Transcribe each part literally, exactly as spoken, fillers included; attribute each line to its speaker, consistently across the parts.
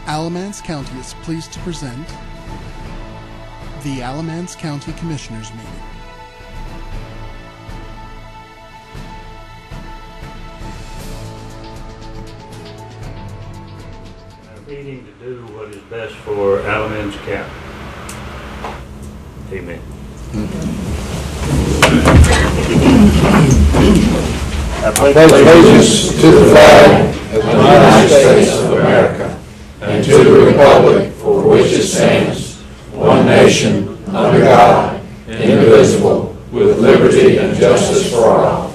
Speaker 1: Alamance County is pleased to present the Alamance County Commissioners Meeting.
Speaker 2: A meeting to do what is best for Alamance County. Amen.
Speaker 3: I pledge allegiance to the flag of the United States of America and to the republic for which it stands, one nation, under God, indivisible, with liberty and justice for all.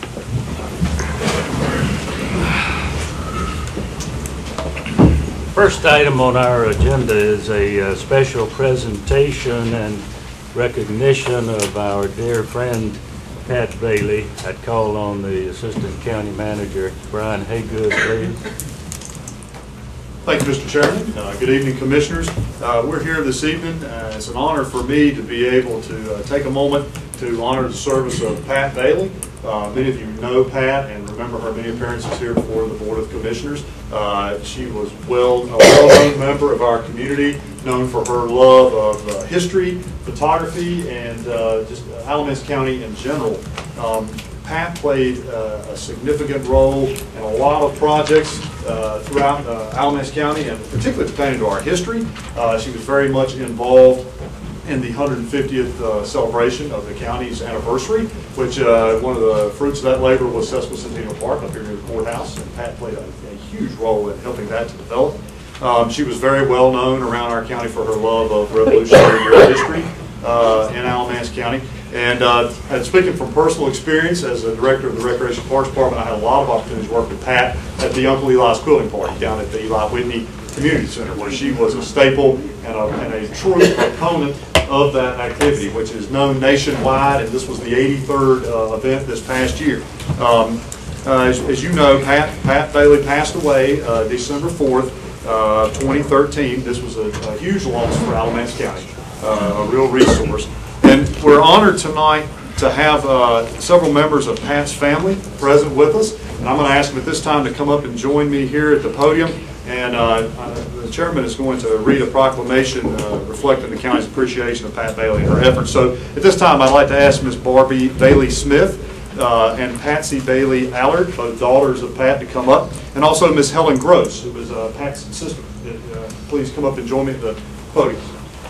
Speaker 2: First item on our agenda is a uh, special presentation and recognition of our dear friend Pat Bailey. I'd call on the Assistant County Manager, Brian Haygood, please.
Speaker 4: Thank you, Mister Chairman. Uh, good evening, Commissioners. Uh, we're here this evening. Uh, it's an honor for me to be able to uh, take a moment to honor the service of Pat Bailey. Uh, many of you know Pat and remember her many appearances here before the Board of Commissioners. Uh, she was well, a well-known member of our community, known for her love of uh, history, photography, and uh, just uh, Alamance County in general. Um, Pat played uh, a significant role in a lot of projects uh, throughout uh, Alamance County, and particularly pertaining to our history. Uh, she was very much involved in the one hundred fiftieth uh, celebration of the county's anniversary, which uh, one of the fruits of that labor was Sesquicentennial Park up here near the courthouse, and Pat played a, a huge role in helping that to develop. Um, she was very well known around our county for her love of Revolutionary Era history uh, in Alamance County. And, uh, and speaking from personal experience as a director of the Recreation Parks Department, I had a lot of opportunities to work with Pat at the Uncle Eli's Quilting Party down at the Eli Whitney Community Center, where she was a staple and a, and a true proponent of that activity, which is known nationwide, and this was the eighty-third uh, event this past year. Um, uh, as, as you know, Pat, Pat Bailey passed away uh, December fourth, uh, twenty thirteen. This was a, a huge loss for Alamance County, uh, a real resource. And we're honored tonight to have uh, several members of Pat's family present with us. And I'm going to ask them at this time to come up and join me here at the podium. And uh, uh, the chairman is going to read a proclamation uh, reflecting the county's appreciation of Pat Bailey and her efforts. So at this time, I'd like to ask Miz Barbie Bailey Smith uh, and Patsy Bailey Allard, both daughters of Pat, to come up. And also Miz Helen Gross, who was uh, Pat's sister. Uh, please come up and join me at the podium.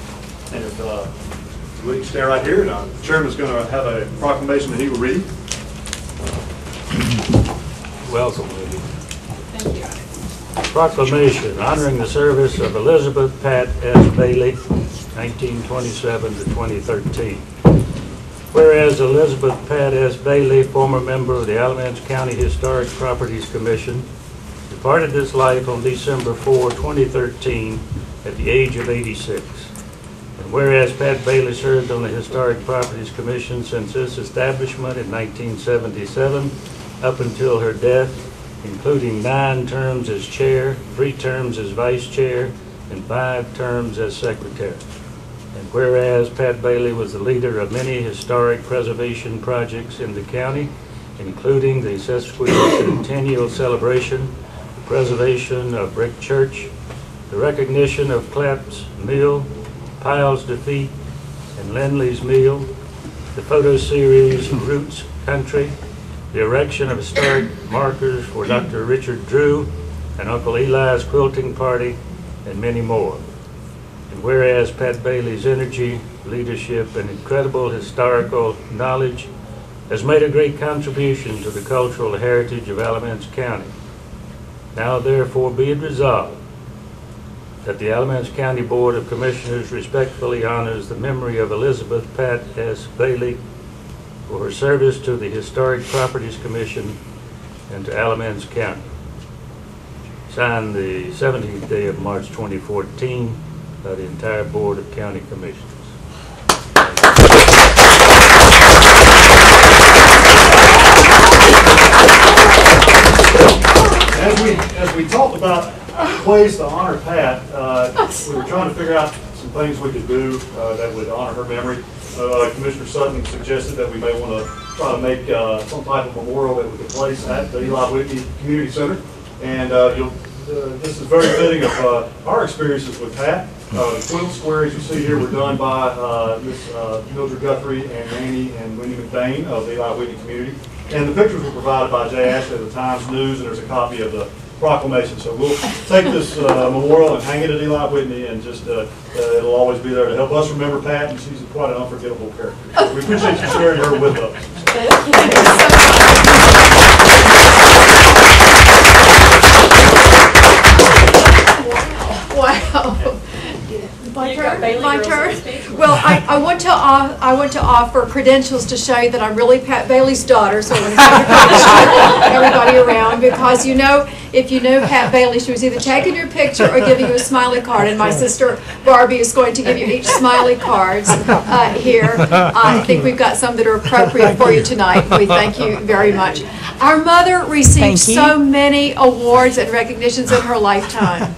Speaker 4: And if uh, we can stay right here, and uh, the chairman is going to have a proclamation that he will read.
Speaker 2: Welcome, lady.
Speaker 5: Thank you.
Speaker 2: Proclamation honoring the service of Elizabeth Pat S. Bailey, nineteen twenty-seven to twenty thirteen. Whereas Elizabeth Pat S. Bailey, former member of the Alamance County Historic Properties Commission, departed this life on December fourth, twenty thirteen at the age of eighty-six. And whereas Pat Bailey served on the Historic Properties Commission since its establishment in nineteen seventy-seven up until her death, including nine terms as chair, three terms as vice chair, and five terms as secretary. And whereas Pat Bailey was the leader of many historic preservation projects in the county, including the sesquicentennial celebration, the preservation of Brick Church, the recognition of Clapp's Mill, Pyle's Defeat, and Lindley's Mill, the photo series Roots Country, the erection of historic markers for Doctor Richard Drew and Uncle Eli's Quilting Party, and many more. And whereas Pat Bailey's energy, leadership, and incredible historical knowledge has made a great contribution to the cultural heritage of Alamance County, now therefore be it resolved that the Alamance County Board of Commissioners respectfully honors the memory of Elizabeth Pat S. Bailey for her service to the Historic Properties Commission and to Alamance County. Signed the seventeenth day of March twenty fourteen by the entire Board of County Commissioners.
Speaker 4: As we, as we talked about ways to honor Pat, uh, we were trying to figure out some things we could do uh, that would honor her memory. Uh, Commissioner Sutton suggested that we may want to try to make uh, some type of memorial that we could place at the Eli Whitney Community Center. And uh, you'll uh, this is very fitting of uh, our experiences with Pat. Uh, the quilt squares you see here were done by uh, Miss uh, Mildred Guthrie and Annie and Wendy McBain of the Eli Whitney community. And the pictures were provided by Jay Ashley of the Times News, and there's a copy of the proclamation. So we'll take this uh, memorial and hang it at Eli Whitney, and just uh, uh, it'll always be there to help us remember Pat, and she's quite an unforgettable character. We appreciate you sharing her with us.
Speaker 5: Wow. My turn? My turn? Well, I, I want to uh, I want to offer credentials to show you that I'm really Pat Bailey's daughter, so I'm going to everybody around, because you know, if you know Pat Bailey, she was either taking your picture or giving you a smiley card, and my sister Barbie is going to give you each smiley cards uh, here. Uh, I think we've got some that are appropriate for you tonight. We thank you very much. Our mother received so many awards and recognitions in her lifetime.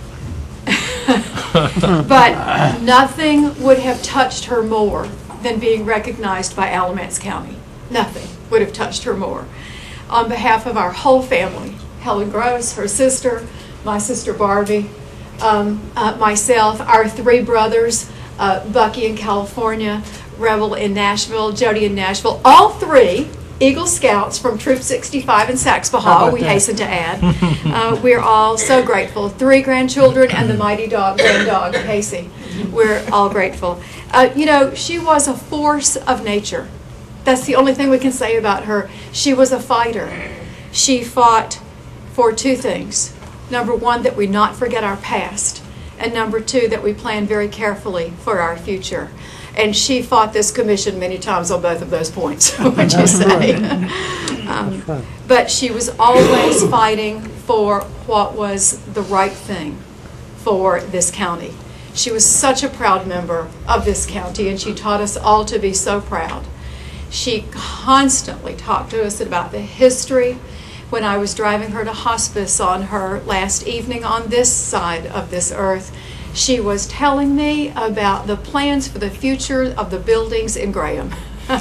Speaker 5: But nothing would have touched her more than being recognized by Alamance County. Nothing would have touched her more. On behalf of our whole family, Helen Gross, her sister, my sister Barbie, um, uh, myself, our three brothers, uh, Bucky in California, Rebel in Nashville, Jody in Nashville, all three Eagle Scouts from Troop sixty-five in Saxbahaw, we that? hasten to add. Uh, we're all so grateful. Three grandchildren and the mighty dog, grand dog, Casey. We're all grateful. Uh, you know, she was a force of nature. That's the only thing we can say about her. She was a fighter. She fought for two things. Number one, that we not forget our past. And number two, that we plan very carefully for our future. And she fought this commission many times on both of those points, would you say? um, but she was always fighting for what was the right thing for this county. She was such a proud member of this county, and she taught us all to be so proud. She constantly talked to us about the history. When I was driving her to hospice on her last evening on this side of this earth, she was telling me about the plans for the future of the buildings in Graham.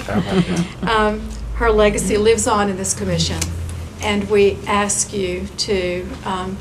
Speaker 5: um, her legacy lives on in this commission, and we ask you to um,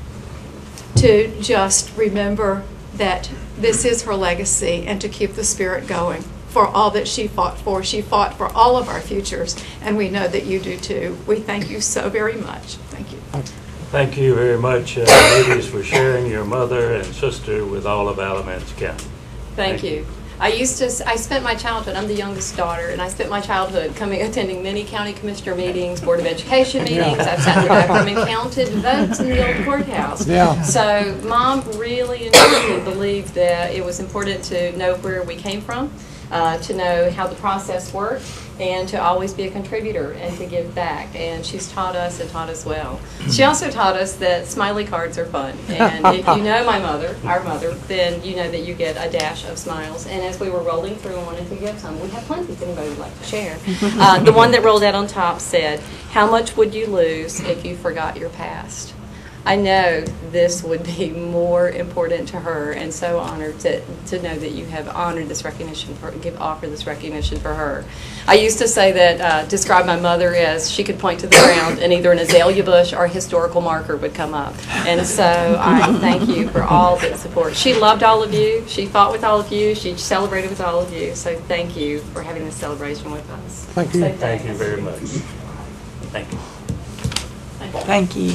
Speaker 5: to just remember that this is her legacy, and to keep the spirit going for all that she fought for. She fought for all of our futures, and we know that you do too. We thank you so very much. Thank you.
Speaker 2: Thank you very much, uh, ladies, for sharing your mother and sister with all of Alamance County.
Speaker 6: Thank, Thank you. you. I used to, I spent my childhood, I'm the youngest daughter, and I spent my childhood coming, attending many county commissioner meetings, Board of Education meetings. Yeah. I've sat in the back room and counted votes in the old courthouse. Yeah. So Mom really and truly believed that it was important to know where we came from, uh, to know how the process worked, and to always be a contributor and to give back. And she's taught us and taught us well. She also taught us that smiley cards are fun. And if you know my mother, our mother, then you know that you get a dash of smiles. And as we were rolling through and wanted to give some, we have plenty if anybody would like to share. Uh, the one that rolled out on top said, "How much would you lose if you forgot your past?" I know this would be more important to her, and so honored to, to know that you have honored this recognition, for, give offer this recognition for her. I used to say that, uh, describe my mother as she could point to the ground and either an azalea bush or a historical marker would come up. And so I thank you for all that support. She loved all of you. She fought with all of you. She celebrated with all of you. So thank you for having this celebration with us.
Speaker 1: Thank you.
Speaker 6: So
Speaker 2: thank you very much. Thank you.
Speaker 7: Thank you.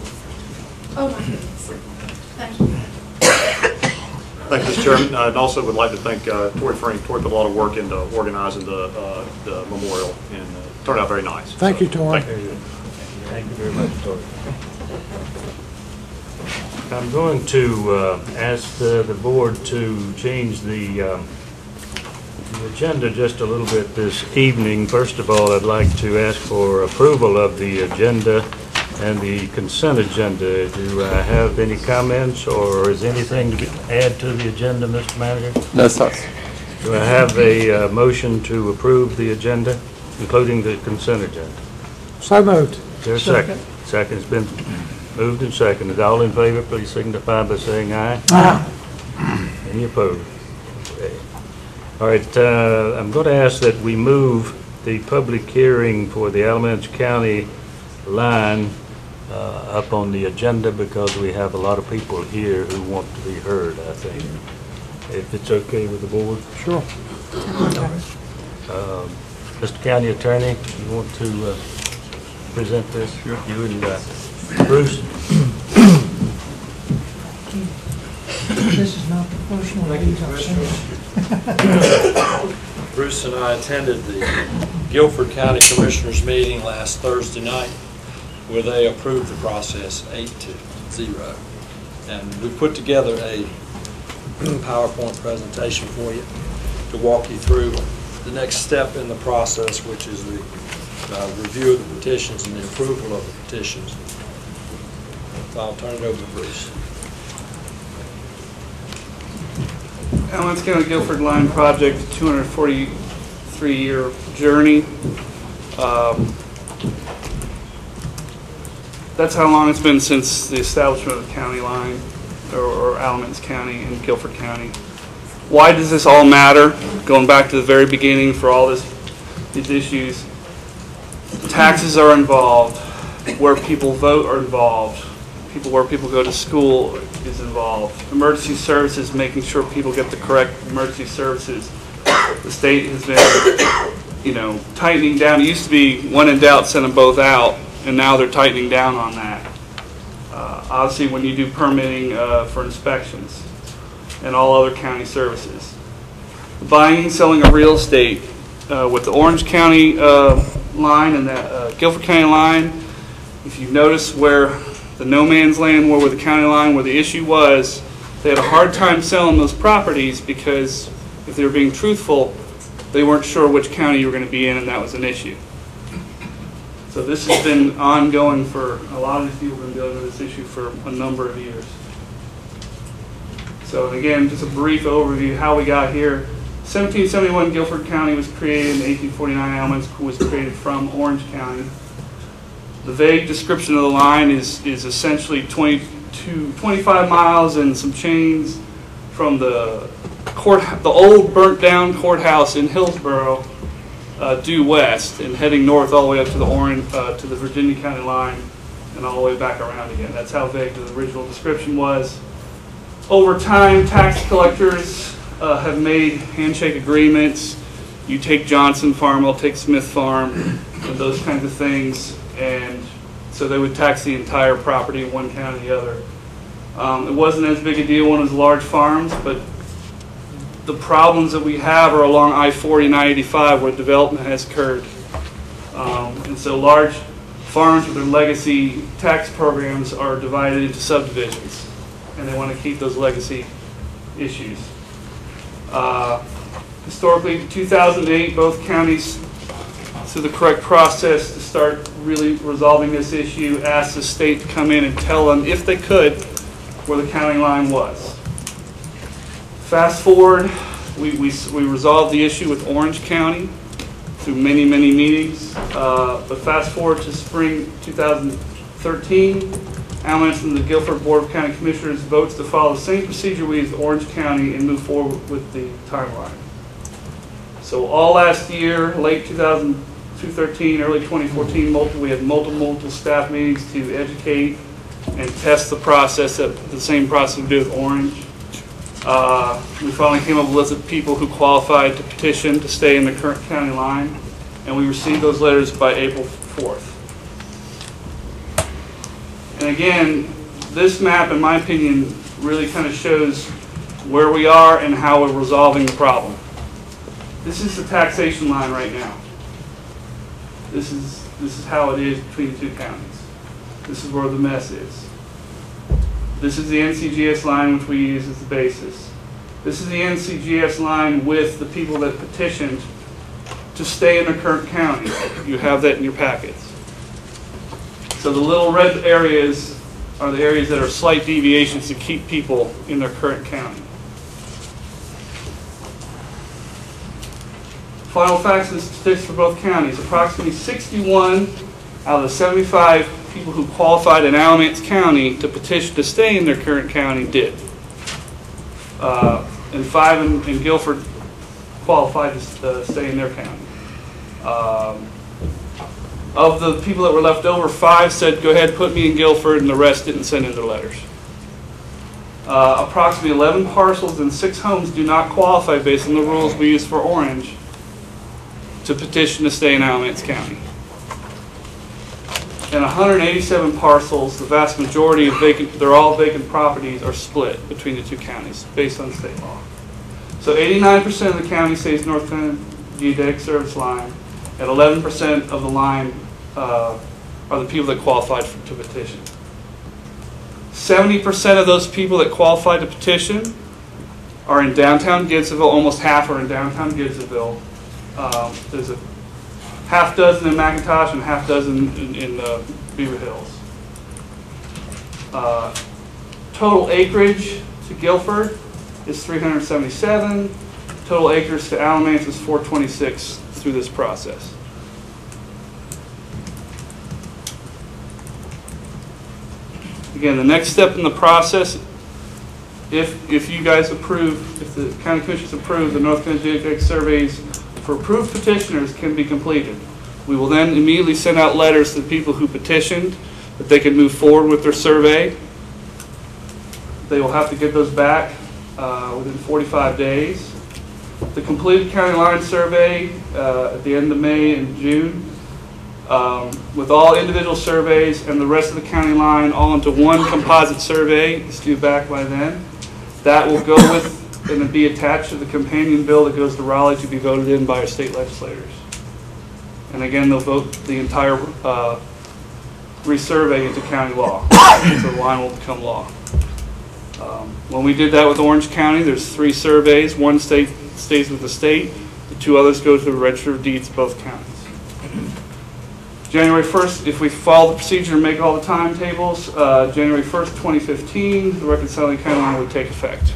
Speaker 5: Oh my goodness. Thank you.
Speaker 4: Thank you, Mister Chairman. I also would like to thank uh, Tori Frank. Tori put a lot of work into organizing the, uh, the memorial, and uh, turned out very nice.
Speaker 1: Thank so, you, Tori.
Speaker 4: Thank you.
Speaker 2: Thank you very much, Tori. I'm going to uh, ask the, the board to change the, um, the agenda just a little bit this evening. First of all, I'd like to ask for approval of the agenda and the consent agenda. Do I have any comments, or is anything to add to the agenda, Mister Manager?
Speaker 8: No, sir.
Speaker 2: Do I have a uh, motion to approve the agenda, including the consent agenda?
Speaker 1: So moved.
Speaker 2: Is there a second? Second's been moved and seconded. All in favor, please signify by saying aye. Aye. Any opposed? Okay. All right, uh, I'm going to ask that we move the public hearing for the Alamance County line uh, up on the agenda because we have a lot of people here who want to be heard, I think. If it's okay with the board?
Speaker 1: Sure.
Speaker 2: Um, Mister County Attorney, you want to uh, present this? Sure. You and uh, Bruce?
Speaker 8: This is not proportional.
Speaker 9: Bruce and I attended the Guilford County Commissioners meeting last Thursday night where they approved the process eight to zero. And we put together a PowerPoint presentation for you to walk you through the next step in the process, which is the uh, review of the petitions and the approval of the petitions. So I'll turn it over to Bruce.
Speaker 10: Alamance County Guilford Line Project, two hundred forty-three year journey. Um, that's how long it's been since the establishment of the county line, or, or Alamance County and Guilford County. Why does this all matter? Going back to the very beginning for all this, these issues, taxes are involved, where people vote are involved, people where people go to school is involved, emergency services, making sure people get the correct emergency services. The state has been, you know, tightening down. It used to be when in doubt, send them both out, and now they're tightening down on that. Uh, obviously, when you do permitting uh, for inspections and all other county services. Buying and selling of real estate uh, with the Orange County uh, line and the uh, Guilford County line, if you notice where the no man's land were with the county line, where the issue was, they had a hard time selling those properties because if they were being truthful, they weren't sure which county you were going to be in, and that was an issue. So this has been ongoing for, a lot of these people have been dealing with this issue for a number of years. So again, just a brief overview of how we got here. seventeen seventy-one Guilford County was created, and eighteen forty-nine Alamance was created from Orange County. The vague description of the line is, is essentially twenty-two, twenty-five miles and some chains from the court, the old burnt down courthouse in Hillsborough uh, due west and heading north all the way up to the Orange, uh, to the Virginia County line and all the way back around again. That's how vague the original description was. Over time, tax collectors uh, have made handshake agreements. You take Johnson Farm, I'll take Smith Farm, and those kinds of things. And so they would tax the entire property in one county or the other. Um, it wasn't as big a deal when it was large farms, but the problems that we have are along I forty and I eighty-five where development has occurred. Um, and so large farms with their legacy tax programs are divided into subdivisions, and they want to keep those legacy issues. Uh, historically, two thousand eight, both counties, through the correct process to start really resolving this issue, asked the state to come in and tell them, if they could, where the county line was. Fast forward, we, we, we resolved the issue with Orange County through many, many meetings. Uh, but fast forward to spring two thousand thirteen, Alamance and the Guilford Board of County Commissioners votes to follow the same procedure we used Orange County and move forward with the timeline. So all last year, late two thousand thirteen, early twenty fourteen, multiple, we had multiple, multiple staff meetings to educate and test the process, that the same process we did with Orange. Uh, we finally came up with a list of people who qualified to petition to stay in the current county line, and we received those letters by April fourth. And again, this map, in my opinion, really kind of shows where we are and how we're resolving the problem. This is the taxation line right now. This is, this is how it is between the two counties. This is where the mess is. This is the N C G S line, which we use as the basis. This is the N C G S line with the people that petitioned to stay in their current county. You have that in your packets. So the little red areas are the areas that are slight deviations to keep people in their current county. Final facts and statistics for both counties. Approximately sixty-one out of the seventy-five people who qualified in Alamance County to petition to stay in their current county did. Uh, and five in, in Guilford qualified to uh, stay in their county. Um, Of the people that were left over, five said, go ahead, put me in Guilford, and the rest didn't send in their letters. Uh, approximately eleven parcels and six homes do not qualify based on the rules we use for Orange to petition to stay in Alamance County. And one hundred eighty-seven parcels, the vast majority of vacant, they're all vacant properties, are split between the two counties based on state law. So eighty-nine percent of the county stays North Carolina Geodetic Service line, and eleven percent of the line uh, are the people that qualified for, to petition. seventy percent of those people that qualified to petition are in downtown Gibsonville. Almost half are in downtown Gibsonville. Um, there's a half dozen in McIntosh and half dozen in, in uh, Beaver Hills. Uh, total acreage to Guilford is three hundred seventy-seven. Total acres to Alamance is four twenty-six through this process. Again, the next step in the process, if if you guys approve, if the county commissioners approve, the North Carolina Geodetic surveys for approved petitioners can be completed. We will then immediately send out letters to the people who petitioned that they can move forward with their survey. They will have to get those back uh, within forty-five days. The completed county line survey uh, at the end of May and June, um, with all individual surveys and the rest of the county line all into one composite survey, is due back by then. That will go with and be attached to the companion bill that goes to Raleigh to be voted in by our state legislators. And again, they'll vote the entire uh, resurvey into county law, so the line will become law. Um, when we did that with Orange County, there's three surveys. One state stays with the state. The two others go to the Register of Deeds, both counties. January first, if we follow the procedure and make all the timetables, uh, January first, twenty fifteen, the reconciling county line would take effect.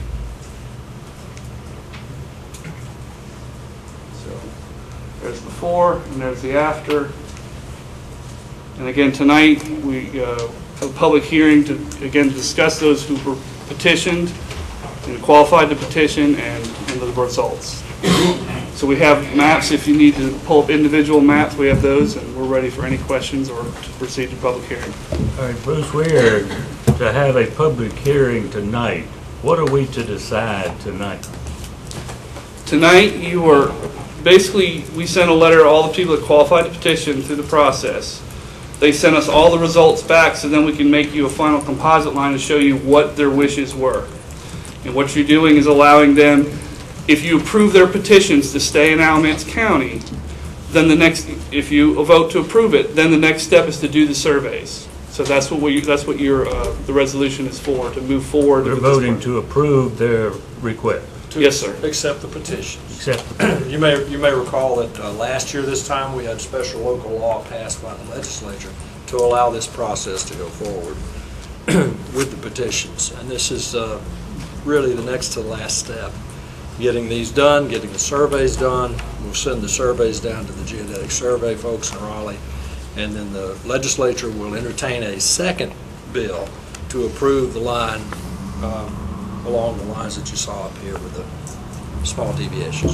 Speaker 10: So there's the before and there's the after. And again, tonight we uh, have a public hearing to again discuss those who were petitioned and qualified to petition and, and the results. So we have maps. If you need to pull up individual maps, we have those, and we're ready for any questions or to proceed to public hearing.
Speaker 2: All right, Bruce, we are to have a public hearing tonight. What are we to decide tonight?
Speaker 10: Tonight, you are basically, we sent a letter to all the people that qualified to petition through the process. They sent us all the results back, so then we can make you a final composite line to show you what their wishes were. And what you're doing is allowing them, if you approve their petitions to stay in Alamance County, then the next, if you vote to approve it, then the next step is to do the surveys. So that's what we, that's what your uh, the resolution is for, to move forward.
Speaker 2: We're voting to approve their request.
Speaker 10: Yes, sir.
Speaker 9: Accept the petitions.
Speaker 2: Accept the petitions.
Speaker 9: You may you may recall that uh, last year this time we had special local law passed by the legislature to allow this process to go forward with the petitions, and this is uh, really the next to the last step. Getting these done, getting the surveys done. We'll send the surveys down to the geodetic survey folks in Raleigh, and then the legislature will entertain a second bill to approve the line um, along the lines that you saw up here with the small deviations.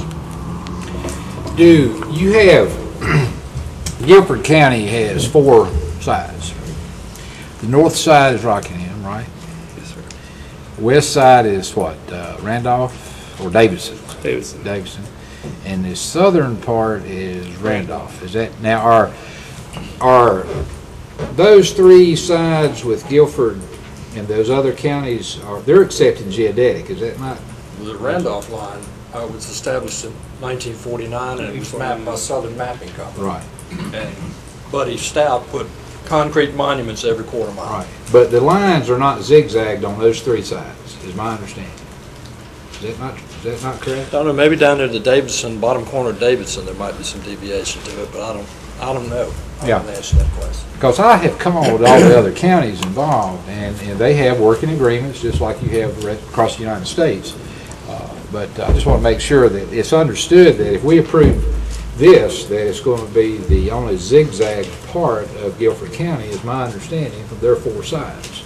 Speaker 3: Do you have, Guilford County has four sides. The north side is Rockingham, right?
Speaker 10: Yes, sir.
Speaker 3: West side is what, uh, Randolph or Davidson?
Speaker 10: Davidson.
Speaker 3: Davidson. And the southern part is Randolph. Is that, now are, are those three sides with Guilford and those other counties, are they're accepting geodetic, is that not?
Speaker 9: The Randolph line uh, was established in nineteen forty-nine, and it was mapped by Southern Mapping Company.
Speaker 3: Right.
Speaker 9: And Buddy Stout put concrete monuments every quarter mile.
Speaker 3: Right. But the lines are not zigzagged on those three sides, is my understanding. Is that not, is that not correct?
Speaker 9: I don't know, maybe down near the Davidson, bottom corner of Davidson, there might be some deviation to it, but I don't, I don't know. I
Speaker 3: Yeah.
Speaker 9: haven't answered that question.
Speaker 3: Because I have called all the other counties involved, and, and they have working agreements, just like you have right across the United States. Uh, but I just want to make sure that it's understood that if we approve this, that it's going to be the only zigzag part of Guilford County, is my understanding, from their four sides.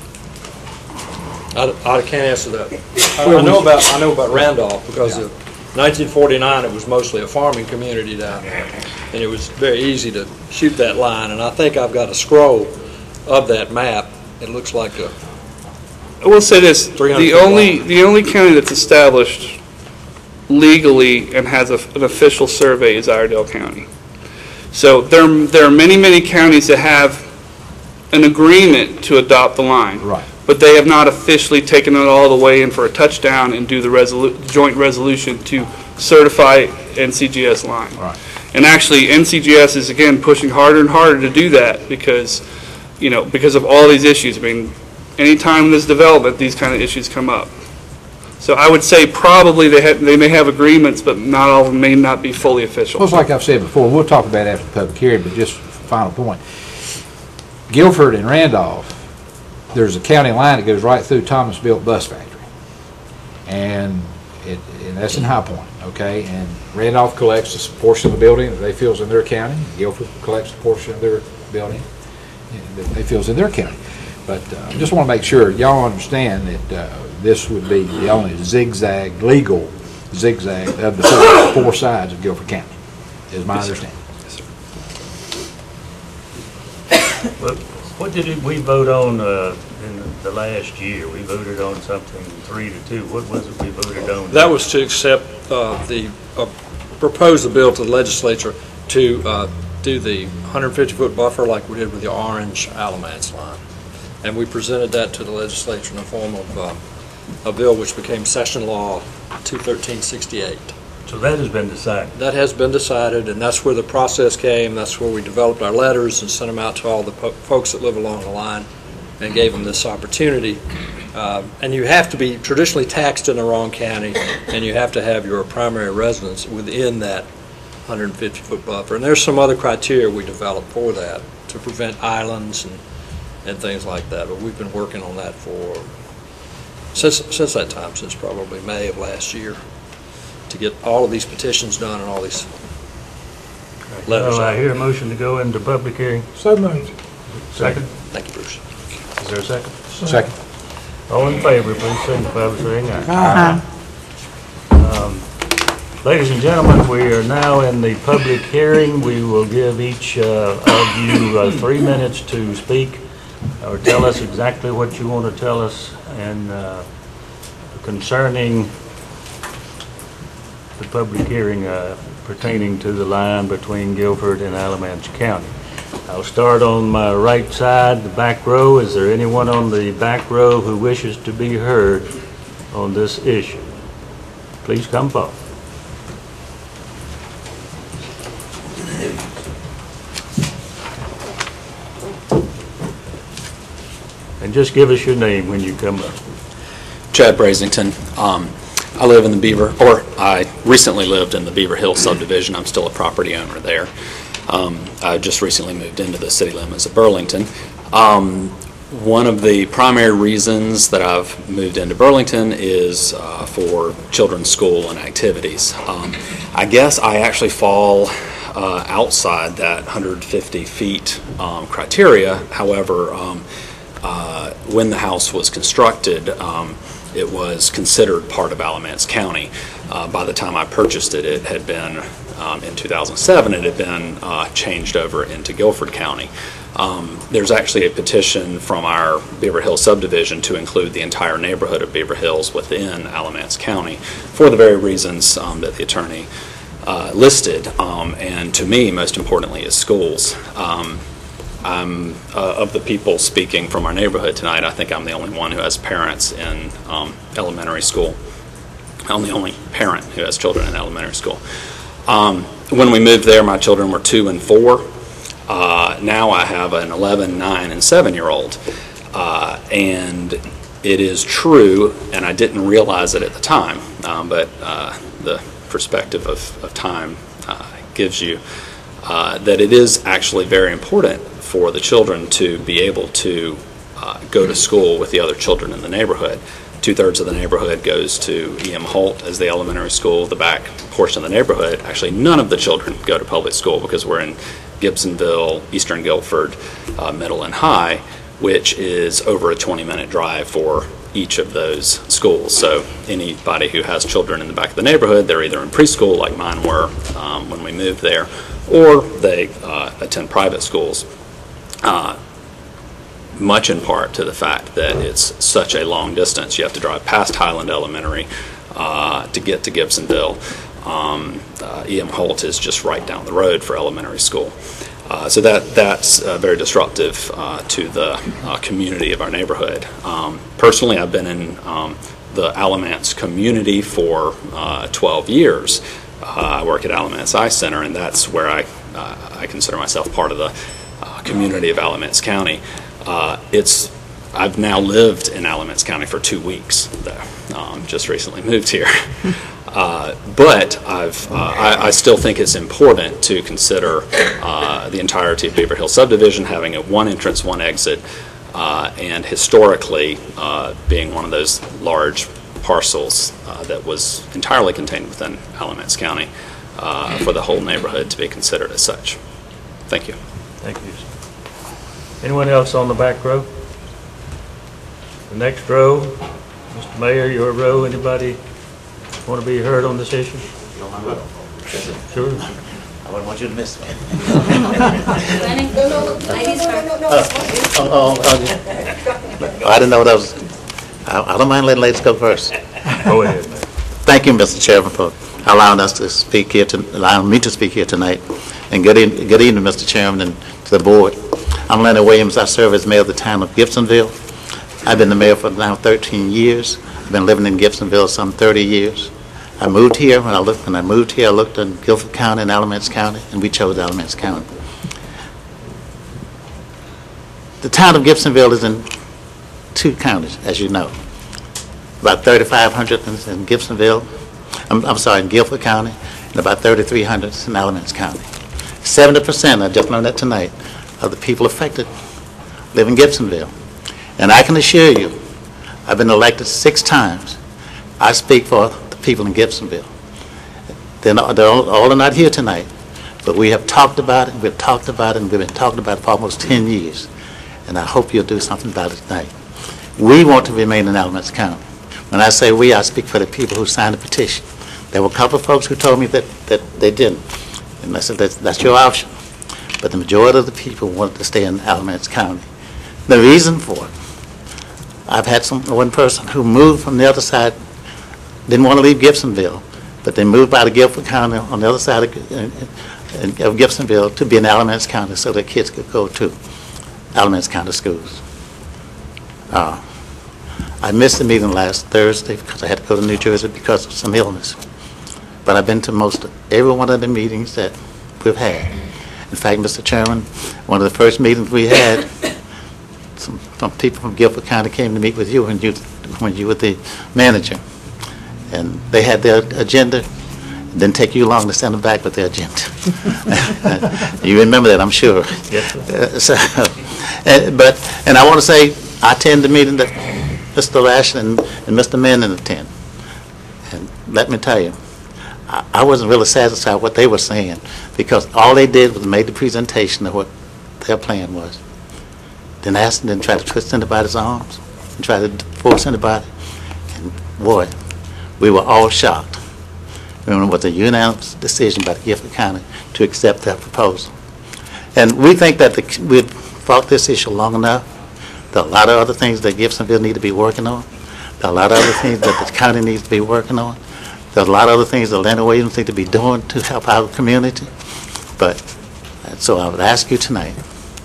Speaker 9: I, I can't answer that. I, I know about I know about Randolph because
Speaker 3: Yeah.
Speaker 9: of nineteen forty-nine, it was mostly a farming community down there, and it was very easy to shoot that line. And I think I've got a scroll of that map. It looks like a
Speaker 10: I will say this, the only, the only county that's established legally and has a, an official survey is Iredell County. So there, there are many, many counties that have an agreement to adopt the line.
Speaker 11: Right.
Speaker 10: But they have not officially taken it all the way in for a touchdown and do the resolu joint resolution to certify N C G S line.
Speaker 11: Right.
Speaker 10: And actually, N C G S is, again, pushing harder and harder to do that because, you know, because of all these issues. I mean, anytime there's development, these kind of issues come up. So I would say probably they, have, they may have agreements, but not all of them may not be fully official.
Speaker 11: Well, it's like I've said before, we'll talk about it after the public hearing, but just final point. Guilford and Randolph, there's a county line that goes right through Thomas-built bus factory. And, it, and that's in High Point, okay? And Randolph collects a portion of the building that they feel is in their county. Guilford collects a portion of their building that they feel is in their county. But I uh, just want to make sure y'all understand that uh, this would be the only zigzag, legal zigzag of the four, four sides of Guilford County, is my
Speaker 10: Yes,
Speaker 11: understanding.
Speaker 10: Yes, sir.
Speaker 2: Well, what did we vote on uh, in the last year? We voted on something three to two. What was it we voted on?
Speaker 9: That was to accept uh, the, uh, propose the bill to the legislature to uh, do the one hundred fifty foot buffer like we did with the orange Alamance line. And we presented that to the legislature in the form of uh, a bill which became session law two thirteen sixty-eight.
Speaker 2: So that has been decided.
Speaker 9: That has been decided, and that's where the process came. That's where we developed our letters and sent them out to all the po folks that live along the line and gave them this opportunity. Uh, and you have to be traditionally taxed in the wrong county, and you have to have your primary residence within that one hundred fifty foot buffer. And there's some other criteria we developed for that to prevent islands and, and things like that. But we've been working on that for since since that time, since probably May of last year, to get all of these petitions done and all these letters.
Speaker 2: Well, I hear a motion to go into public hearing.
Speaker 8: So moved.
Speaker 2: Second?
Speaker 9: Thank you, Bruce.
Speaker 2: Is there a second?
Speaker 11: Second.
Speaker 2: All in favor, please signify by saying
Speaker 8: Aye.
Speaker 2: aye. Um, Ladies and gentlemen, we are now in the public hearing. We will give each uh, of you uh, three minutes to speak or tell us exactly what you want to tell us and uh, concerning the public hearing uh, pertaining to the line between Guilford and Alamance County. I'll start on my right side, the back row. Is there anyone on the back row who wishes to be heard on this issue? Please come forward. And just give us your name when you come up.
Speaker 12: Chad Brasington. Um, I live in the Beaver, or I recently lived in the Beaver Hill subdivision. I'm still a property owner there. Um, I just recently moved into the city limits of Burlington. Um, one of the primary reasons that I've moved into Burlington is uh, for children's school and activities. Um, I guess I actually fall uh, outside that one hundred fifty feet um, criteria. However, um, uh, when the house was constructed, um, it was considered part of Alamance County. Uh, by the time I purchased it, it had been, um, in two thousand seven, it had been uh, changed over into Guilford County. Um, there's actually a petition from our Beaver Hill subdivision to include the entire neighborhood of Beaver Hills within Alamance County for the very reasons um, that the attorney uh, listed, um, and to me, most importantly, is schools. Um, I'm, uh, of the people speaking from our neighborhood tonight, I think I'm the only one who has parents in um, elementary school. I'm the only parent who has children in elementary school. Um, when we moved there, my children were two and four. Uh, now I have an eleven, nine, and seven-year-old. Uh, and it is true, and I didn't realize it at the time, um, but uh, the perspective of, of time uh, gives you uh, that it is actually very important for the children to be able to uh, go to school with the other children in the neighborhood. Two-thirds of the neighborhood goes to E M Holt as the elementary school. The back portion of the neighborhood, actually none of the children go to public school because we're in Gibsonville, Eastern Guilford, uh, Middle and High, which is over a twenty minute drive for each of those schools. So anybody who has children in the back of the neighborhood, they're either in preschool like mine were um, when we moved there, or they uh, attend private schools, uh, much in part to the fact that it's such a long distance. You have to drive past Highland Elementary uh, to get to Gibsonville. Um, uh, E M Holt is just right down the road for elementary school. Uh, so that that's uh, very disruptive uh, to the uh, community of our neighborhood. Um, personally, I've been in um, the Alamance community for uh, twelve years. Uh, I work at Alamance Eye Center, and that's where I uh, I consider myself part of the uh, community of Alamance County. Uh, it's I've now lived in Alamance County for two weeks, though. Um, just recently moved here. Uh, but I've, uh, I, I still think it's important to consider uh, the entirety of Beaver Hill subdivision having a one entrance, one exit, uh, and historically uh, being one of those large parcels uh, that was entirely contained within Alamance County uh, for the whole neighborhood to be considered as such. Thank you.
Speaker 2: Thank you. Anyone else on the back row? The next row, Mister Mayor, your row, anybody want to be heard on this issue? Sure.
Speaker 13: I wouldn't want you to miss me.
Speaker 14: Lenny? No, no, no. Ladies first.
Speaker 13: Oh, oh, oh, I didn't know that was, I, I don't mind letting ladies go first.
Speaker 2: Go ahead, man.
Speaker 13: Thank you, Mister Chairman, for allowing us to speak here, to, allowing me to speak here tonight. And good, in, good evening, Mister Chairman, and to the board. I'm Lenny Williams. I serve as mayor of the town of Gibsonville. I've been the mayor for now thirteen years. I've been living in Gibsonville some thirty years. I moved here. When I looked, when I moved here, I looked in Guilford County and Alamance County, and we chose Alamance County. The town of Gibsonville is in two counties, as you know. About thirty-five hundred in, in Gibsonville. I'm, I'm sorry, in Guilford County, and about thirty-three hundred in Alamance County. seventy percent, I just learned that tonight, of the people affected live in Gibsonville. And I can assure you, I've been elected six times. I speak for the people in Gibsonville. They're, not, they're all, all are not here tonight, but we have talked about it, we've talked about it, and we've been talking about it for almost ten years. And I hope you'll do something about it tonight. We want to remain in Alamance County. When I say we, I speak for the people who signed the petition. There were a couple of folks who told me that, that they didn't. And I said, that's, that's your option. But the majority of the people wanted to stay in Alamance County. The reason for it, I've had some one person who moved from the other side, didn't want to leave Gibsonville, but they moved out of Guilford County on the other side of, of Gibsonville to be in Alamance County so their kids could go to Alamance County schools. Uh, I missed the meeting last Thursday because I had to go to New Jersey because of some illness. But I've been to most of every one of the meetings that we've had. In fact, Mister Chairman, one of the first meetings we had, some, some people from Guilford County came to meet with you when you when you were the manager, and they had their agenda. It didn't take you long to send them back with their agenda. You remember that, I'm sure.
Speaker 2: Yes,
Speaker 13: uh, so, uh, but and I want to say I attend the meeting that Mister Lash and, and Mister Manning attend, and let me tell you, I, I wasn't really satisfied with what they were saying, because all they did was make the presentation of what their plan was. Then ask, then try to twist anybody's arms and try to force anybody. And boy, we were all shocked. Remember, it was a unanimous decision by the Guilford County to accept that proposal. And we think that the, we've fought this issue long enough. There are a lot of other things that Gibsonville need to be working on. There are a lot of other things that the county needs to be working on. There's a lot of other things that Lenny Williams need to be doing to help our community. But, so I would ask you tonight,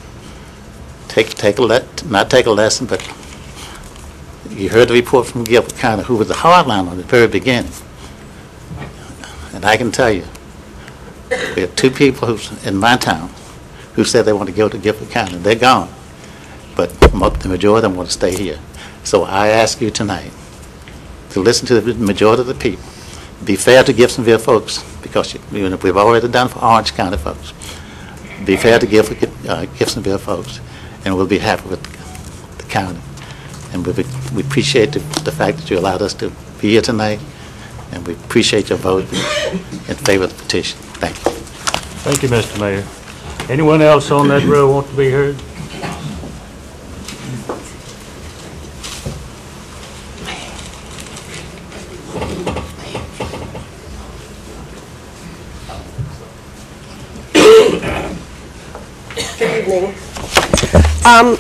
Speaker 13: take, take a let, not take a lesson, but you heard the report from Guilford County, who was the hardline on the very beginning. And I can tell you, we have two people who's in my town who said they want to go to Guilford County. They're gone. But the majority of them want to stay here. So I ask you tonight to listen to the majority of the people. Be fair to Gibsonville folks, because you, you know, we've already done for Orange County folks. Be fair to Guilford, uh, Gibsonville folks, and we'll be happy with the county. And we, we appreciate the, the fact that you allowed us to be here tonight, and we appreciate your vote in favor of the petition. Thank you.
Speaker 2: Thank you, Mister Mayor. Anyone else on that row want to be heard?
Speaker 15: evening. Um,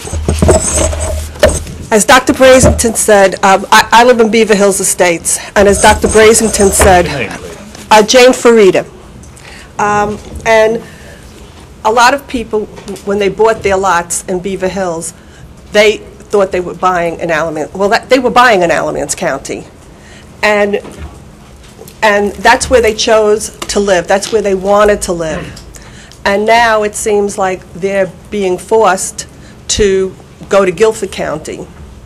Speaker 15: as Doctor Brazington said, um, I, I live in Beaver Hills Estates, and as Doctor Brazington said, uh, Jane Farida. Um, and a lot of people, when they bought their lots in Beaver Hills, they thought they were buying an Alamance. Well, that, they were buying an Alamance County, and and that's where they chose to live. That's where they wanted to live. And now it seems like they're being forced to go to Guilford County.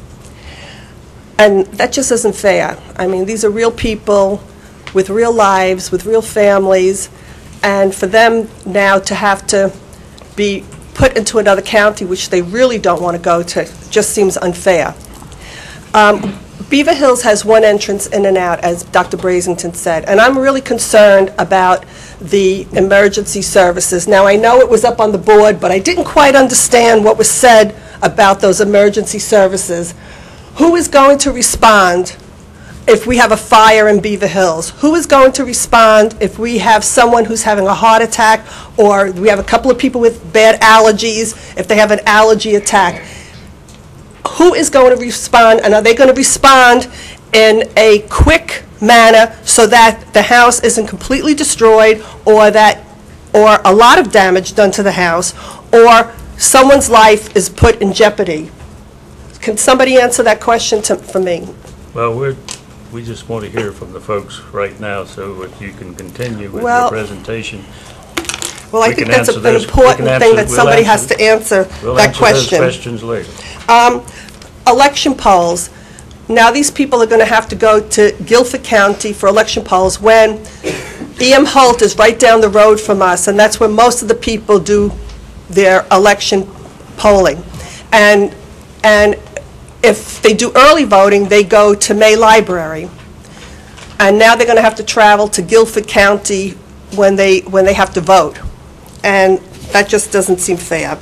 Speaker 15: And that just isn't fair. I mean, these are real people with real lives, with real families, and for them now to have to be put into another county, which they really don't want to go to, just seems unfair. Um, Beaver Hills has one entrance in and out, as Doctor Brazington said, and I'm really concerned about the emergency services. Now, I know it was up on the board, but I didn't quite understand what was said about those emergency services. Who is going to respond if we have a fire in Beaver Hills? Who is going to respond if we have someone who's having a heart attack, or we have a couple of people with bad allergies, if they have an allergy attack? Who is going to respond, and are they going to respond in a quick manner so that the house isn't completely destroyed, or that, or a lot of damage done to the house, or someone's life is put in jeopardy? Can somebody answer that question to, for me?
Speaker 2: Well, we're, we just want to hear from the folks right now so that you can continue with
Speaker 15: Well,
Speaker 2: your presentation.
Speaker 15: Well, I
Speaker 2: We
Speaker 15: think
Speaker 2: can
Speaker 15: that's a-
Speaker 2: answer
Speaker 15: an
Speaker 2: those- we
Speaker 15: important
Speaker 2: can
Speaker 15: thing
Speaker 2: answer-
Speaker 15: that
Speaker 2: we'll
Speaker 15: somebody
Speaker 2: answer-
Speaker 15: has to answer
Speaker 2: We'll
Speaker 15: that
Speaker 2: answer
Speaker 15: question.
Speaker 2: those questions later.
Speaker 15: Um, election polls. Now these people are going to have to go to Guilford County for election polls when E M Holt is right down the road from us, and that's where most of the people do their election polling. And, and if they do early voting, they go to May Library. And now they're going to have to travel to Guilford County when they, when they have to vote. And that just doesn't seem fair.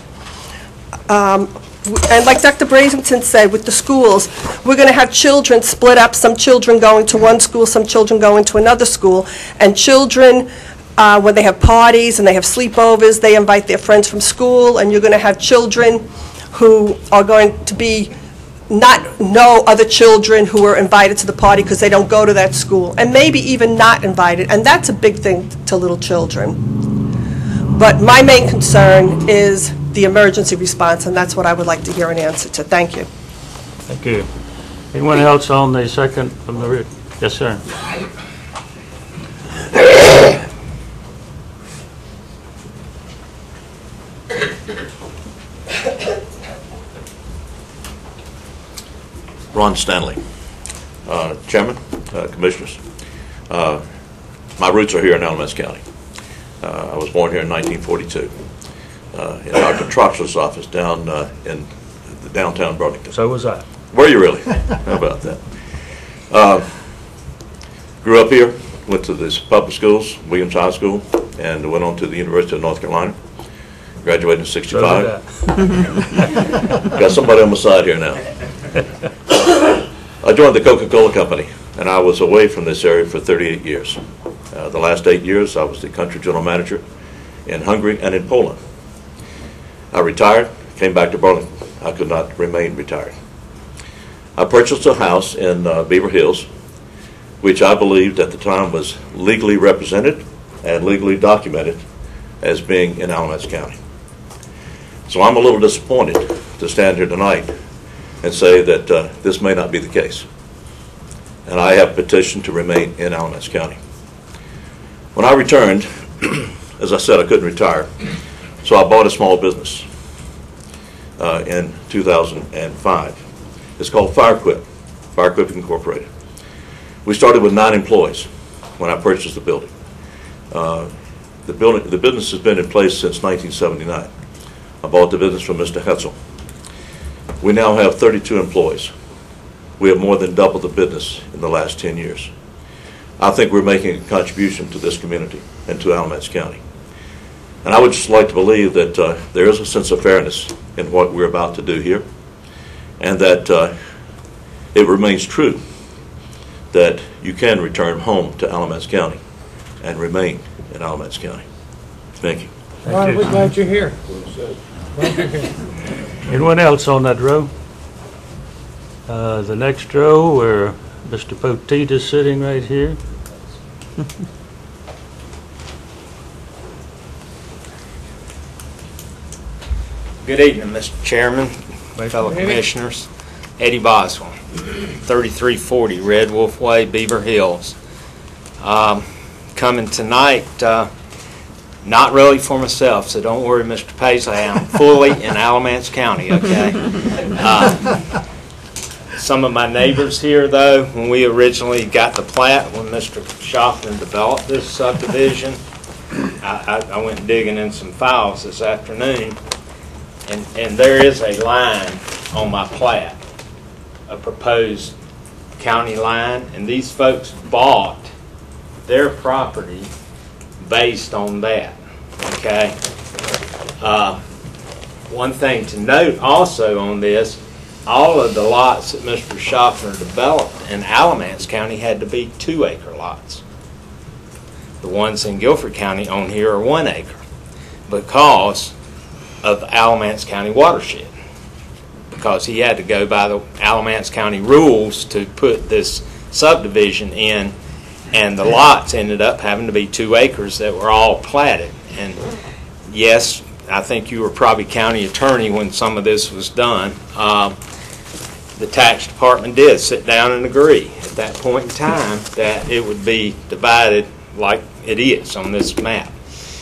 Speaker 15: Um, And like Doctor Brazington said, with the schools, we're going to have children split up, some children going to one school, some children going to another school, and children, uh, when they have parties and they have sleepovers, they invite their friends from school, and you're going to have children who are going to be, not know other children who are invited to the party because they don't go to that school, and maybe even not invited, and that's a big thing to little children. But my main concern is the emergency response, and that's what I would like to hear an answer to. Thank you.
Speaker 2: Thank you. Anyone else on the second from the rear? Yes, sir.
Speaker 16: Ron Stanley, uh, Chairman, uh, Commissioners. Uh, my roots are here in Alamance County. Uh, I was born here in nineteen forty-two. Uh, in Doctor Troxler's office down uh, in the downtown Burlington.
Speaker 2: So was I.
Speaker 16: Were you really? How about that? Uh, grew up here, went to this public schools, Williams High School, and went on to the University of North Carolina. Graduated in sixty-five.
Speaker 2: So did I.
Speaker 16: Got somebody on my side here now. I joined the Coca-Cola Company, and I was away from this area for thirty-eight years. Uh, the last eight years, I was the country general manager in Hungary and in Poland. I retired, came back to Burlington. I could not remain retired. I purchased a house in uh, Beaver Hills, which I believed at the time was legally represented and legally documented as being in Alamance County. So I'm a little disappointed to stand here tonight and say that uh, this may not be the case. And I have petitioned to remain in Alamance County. When I returned, as I said, I couldn't retire. So I bought a small business uh, in two thousand five. It's called Fire Equip, Fire Equip Incorporated. We started with nine employees when I purchased the building. Uh, the building, the business has been in place since nineteen seventy-nine. I bought the business from Mister Hetzel. We now have thirty-two employees. We have more than doubled the business in the last ten years. I think we're making a contribution to this community and to Alamance County. And I would just like to believe that uh, there is a sense of fairness in what we're about to do here, and that uh, it remains true that you can return home to Alamance County and remain in Alamance County. Thank you.
Speaker 11: Ron, we're glad you're here.
Speaker 2: Anyone else on that row? Uh, the next row where Mister Poteet is sitting right here.
Speaker 17: Good evening, Mister Chairman, fellow commissioners. Eddie Boswell, thirty-three forty Red Wolf Way, Beaver Hills. Um, coming tonight, uh, not really for myself, so don't worry, Mister Paisley, I'm fully in Alamance County, okay? Uh, some of my neighbors here, though, when we originally got the plat, when Mister Schaffner developed this subdivision, I, I, I went digging in some files this afternoon, and, and there is a line on my plat, a proposed county line, and these folks bought their property based on that, okay? Uh, one thing to note also on this, all of the lots that Mister Schaffner developed in Alamance County had to be two acre lots. The ones in Guilford County on here are one acre because of the Alamance County watershed, because he had to go by the Alamance County rules to put this subdivision in, and the lots ended up having to be two acres that were all platted. And yes, I think you were probably county attorney when some of this was done. Um, the tax department did sit down and agree at that point in time that it would be divided like it is on this map.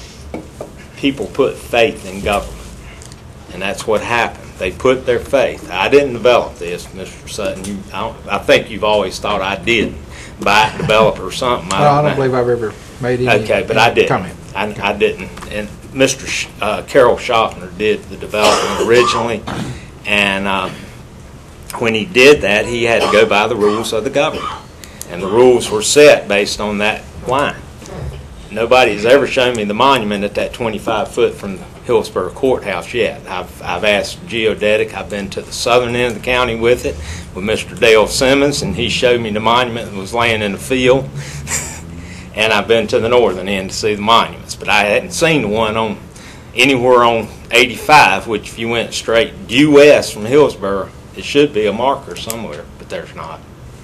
Speaker 17: People put faith in government, and that's what happened. They put their faith. I didn't develop this, Mister Sutton. You, I, don't, I think you've always thought I did buy it, develop it, or something. I
Speaker 11: Well, I
Speaker 17: don't,
Speaker 11: don't believe I've ever made any
Speaker 17: Okay, but I didn't.
Speaker 11: comment.
Speaker 17: I, I didn't. And Mister Sh uh, Carroll Schaffner did the development originally, and uh, when he did that, he had to go by the rules of the government, and the rules were set based on that line. Nobody has ever shown me the monument at that twenty-five foot from the Hillsborough Courthouse yet. I've, I've asked Geodetic. I've been to the southern end of the county with it, with Mister Dale Simmons, and he showed me the monument that was laying in the field. And I've been to the northern end to see the monuments, but I hadn't seen the one on anywhere on eighty-five, which if you went straight due west from Hillsborough, it should be a marker somewhere, but there's not.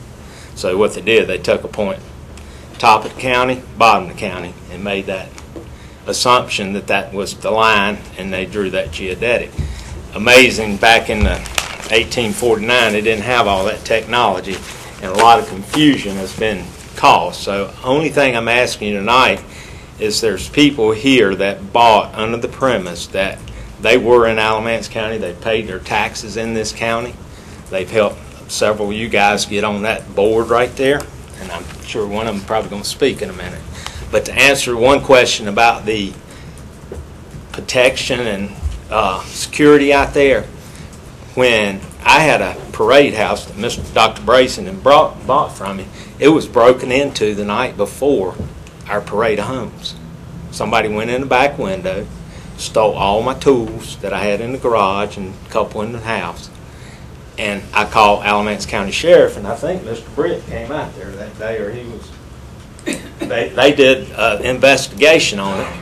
Speaker 17: So what they did, they took a point top of the county, bottom of the county, and made that assumption that that was the line, and they drew that geodetic. Amazing, back in the eighteen forty-nine, they didn't have all that technology, and a lot of confusion has been caused. So only thing I'm asking you tonight is there's people here that bought under the premise that they were in Alamance County, they paid their taxes in this county. They've helped several of you guys get on that board right there, and I'm sure one of them is probably going to speak in a minute. But to answer one question about the protection and uh, security out there, when I had a parade house that Mister Doctor Brayson had brought, bought from me, it was broken into the night before our parade of homes. Somebody went in the back window, stole all my tools that I had in the garage and a couple in the house. And I called Alamance County Sheriff, and I think Mister Britt came out there that day, or he was, they, they did an investigation on it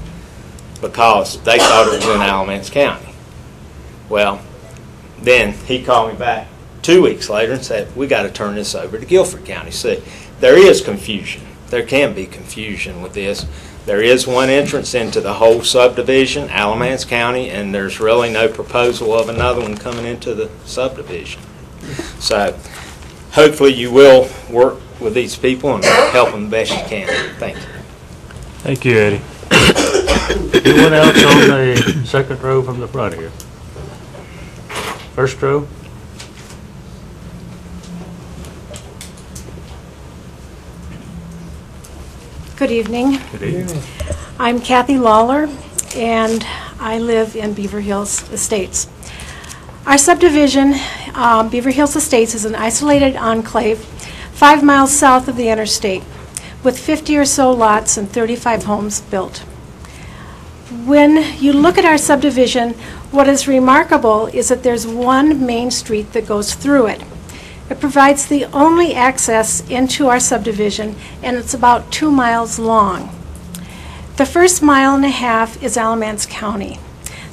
Speaker 17: because they thought it was in Alamance County. Well, then he called me back two weeks later and said, we got to turn this over to Guilford County. See, there is confusion. There can be confusion with this. There is one entrance into the whole subdivision, Alamance County, and there's really no proposal of another one coming into the subdivision. So hopefully you will work with these people and help them the best you can. Thank you.
Speaker 2: Thank you, Eddie. Anyone else on the second row from the front here? First row.
Speaker 18: Good evening.
Speaker 2: Good evening.
Speaker 18: I'm Kathy Lawler, and I live in Beaver Hills Estates. Our subdivision, um, Beaver Hills Estates, is an isolated enclave five miles south of the interstate, with fifty or so lots and thirty-five homes built. When you look at our subdivision, what is remarkable is that there's one main street that goes through it. It provides the only access into our subdivision, and it's about two miles long. The first mile and a half is Alamance County.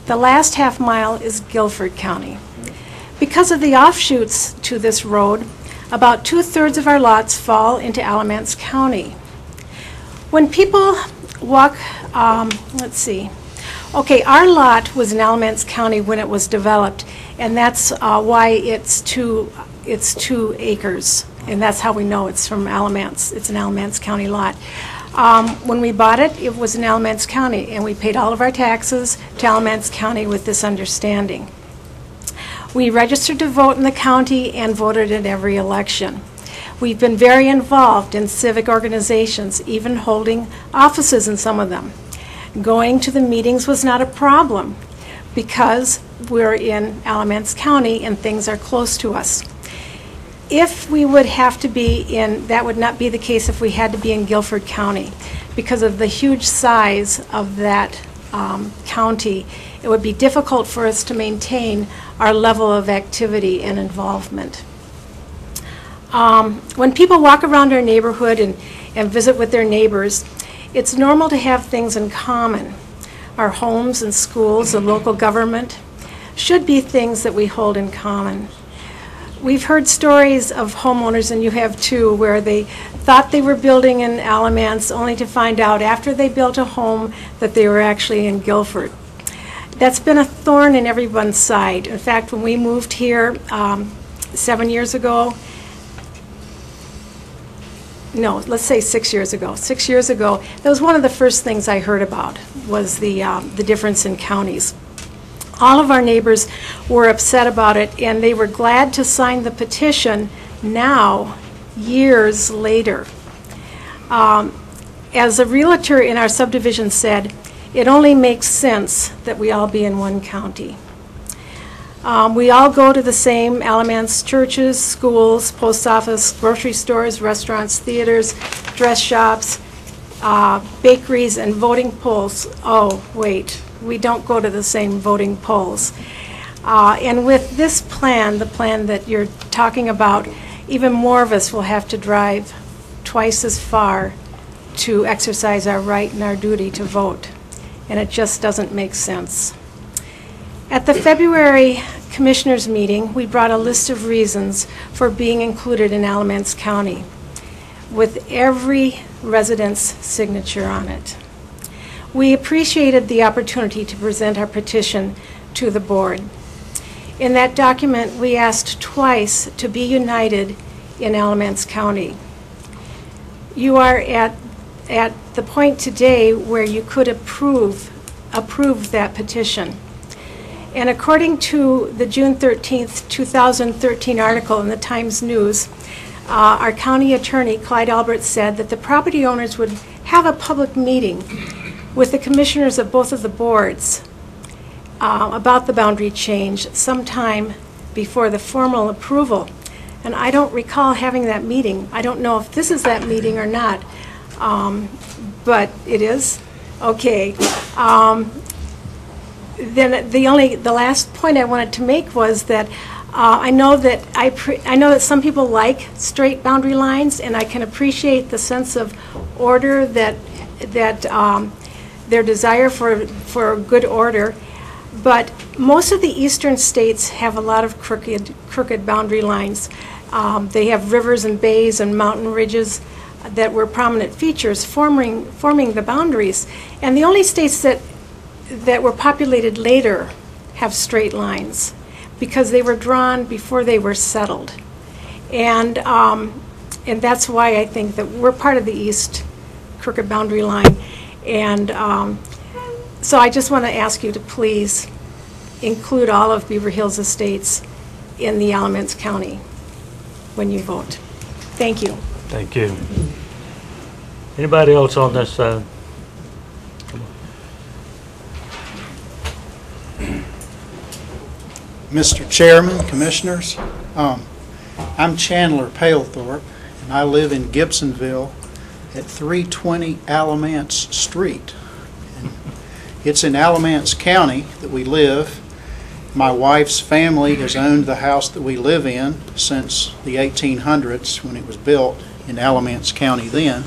Speaker 18: The last half mile is Guilford County. Because of the offshoots to this road, about two-thirds of our lots fall into Alamance County. When people walk, um, let's see, okay, our lot was in Alamance County when it was developed, and that's uh, why it's two, it's two acres, and that's how we know it's from Alamance. It's an Alamance County lot. Um, when we bought it, it was in Alamance County, and we paid all of our taxes to Alamance County with this understanding. We registered to vote in the county and voted in every election. We've been very involved in civic organizations, even holding offices in some of them. Going to the meetings was not a problem because we're in Alamance County and things are close to us. If we would have to be in, that would not be the case if we had to be in Guilford County. Because of the huge size of that um, county, it would be difficult for us to maintain our level of activity and involvement. Um, when people walk around our neighborhood and, and visit with their neighbors, it's normal to have things in common. Our homes and schools and local government should be things that we hold in common. We've heard stories of homeowners, and you have too, where they thought they were building in Alamance only to find out after they built a home that they were actually in Guilford. That's been a thorn in everyone's side. In fact, when we moved here um, seven years ago, no, let's say six years ago. Six years ago, that was one of the first things I heard about, was the, um, the difference in counties. All of our neighbors were upset about it, and they were glad to sign the petition now, years later. Um, as a realtor in our subdivision said, it only makes sense that we all be in one county. Um, we all go to the same Alamance churches, schools, post office, grocery stores, restaurants, theaters, dress shops, uh, bakeries, and voting polls. Oh, wait, we don't go to the same voting polls. Uh, and with this plan, the plan that you're talking about, even more of us will have to drive twice as far to exercise our right and our duty to vote. And it just doesn't make sense. At the February Commissioners meeting, we brought a list of reasons for being included in Alamance County, with every resident's signature on it. We appreciated the opportunity to present our petition to the board. In that document, we asked twice to be united in Alamance County. You are at, at the point today where you could approve, approve that petition. And according to the June thirteenth, two thousand thirteen article in the Times News, uh, our county attorney, Clyde Albert, said that the property owners would have a public meeting with the commissioners of both of the boards uh, about the boundary change sometime before the formal approval. And I don't recall having that meeting. I don't know if this is that meeting or not, um, but it is? Okay. Um, then the only, the last point I wanted to make was that uh, I know that I, pre I know that some people like straight boundary lines, and I can appreciate the sense of order that that um, their desire for for good order. But most of the eastern states have a lot of crooked crooked boundary lines. Um, they have rivers and bays and mountain ridges that were prominent features forming forming the boundaries. And the only states that that were populated later have straight lines because they were drawn before they were settled. And, um, and that's why I think that we're part of the East Crooked Boundary Line. And um, so I just want to ask you to please include all of Beaver Hills Estates in the Alamance County when you vote. Thank you.
Speaker 2: Thank you. Anybody else on this side?
Speaker 19: Mister Chairman, Commissioners, um, I'm Chandler Palethorpe, and I live in Gibsonville at three twenty Alamance Street. And it's in Alamance County that we live. My wife's family has owned the house that we live in since the eighteen hundreds when it was built in Alamance County then.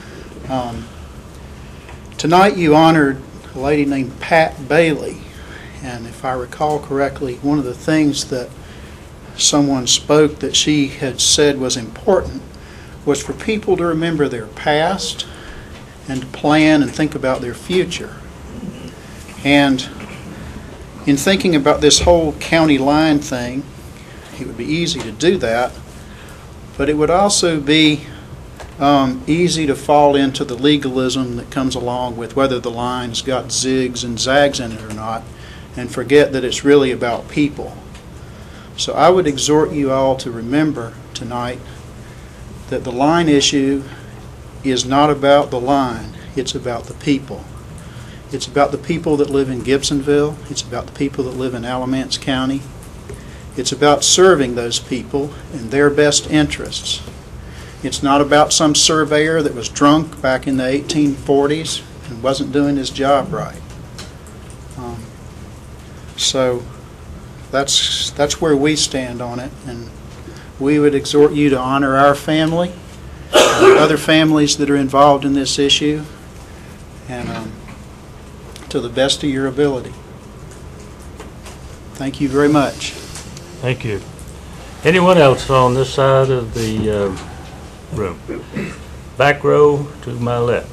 Speaker 19: Um, tonight you honored a lady named Pat Bailey, And if I recall correctly, one of the things that someone spoke that she had said was important was for people to remember their past and to plan and think about their future. And in thinking about this whole county line thing, it would be easy to do that, but it would also be um, easy to fall into the legalism that comes along with whether the line's got zigs and zags in it or not, and forget that it's really about people. So I would exhort you all to remember tonight that the line issue is not about the line, it's about the people. It's about the people that live in Gibsonville, it's about the people that live in Alamance County. It's about serving those people in their best interests. It's not about some surveyor that was drunk back in the eighteen forties and wasn't doing his job right. Um, so that's, that's where we stand on it, and we would exhort you to honor our family, and other families that are involved in this issue, and um, to the best of your ability. Thank you very much.
Speaker 2: Thank you. Anyone else on this side of the uh, room? Back row to my left.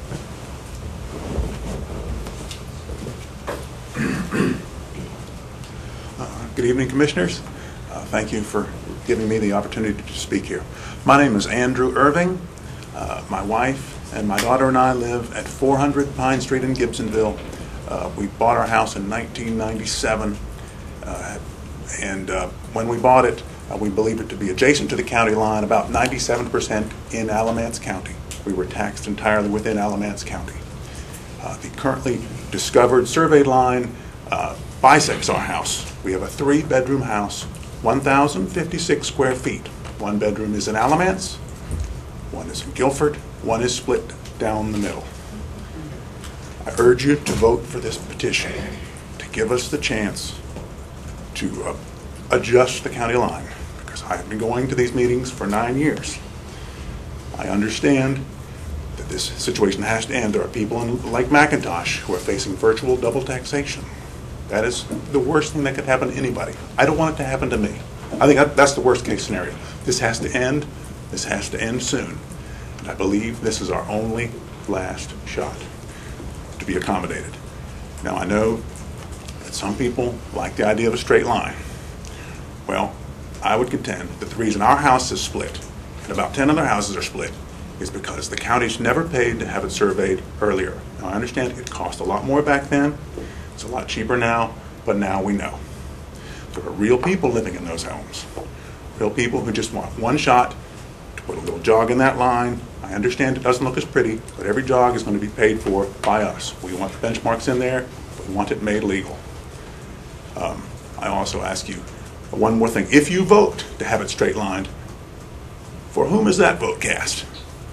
Speaker 20: Uh, good evening, Commissioners. Uh, thank you for giving me the opportunity to speak here. My name is Andrew Irving. Uh, my wife and my daughter and I live at four hundred Pine Street in Gibsonville. Uh, we bought our house in nineteen ninety-seven, uh, and uh, when we bought it, uh, we believed it to be adjacent to the county line, about ninety-seven percent in Alamance County. We were taxed entirely within Alamance County. Uh, the currently discovered surveyed line uh, bisects our house. We have a three-bedroom house, one thousand fifty-six square feet. One bedroom is in Alamance, one is in Guilford, one is split down the middle. I urge you to vote for this petition to give us the chance to uh, adjust the county line, because I have been going to these meetings for nine years. I understand that this situation has to end. There are people in, like McIntosh who are facing virtual double taxation. That is the worst thing that could happen to anybody. I don't want it to happen to me. I think that, that's the worst case scenario. This has to end. This has to end soon. And I believe this is our only last shot to be accommodated. Now, I know that some people like the idea of a straight line. Well, I would contend that the reason our house is split, and about ten other houses are split, is because the county's never paid to have it surveyed earlier. Now, I understand it cost a lot more back then. It's a lot cheaper now, but now we know. There are real people living in those homes. Real people who just want one shot to put a little jog in that line. I understand it doesn't look as pretty, but every jog is going to be paid for by us. We want the benchmarks in there. We want it made legal. Um, I also ask you one more thing. If you vote to have it straight lined, for whom is that vote cast?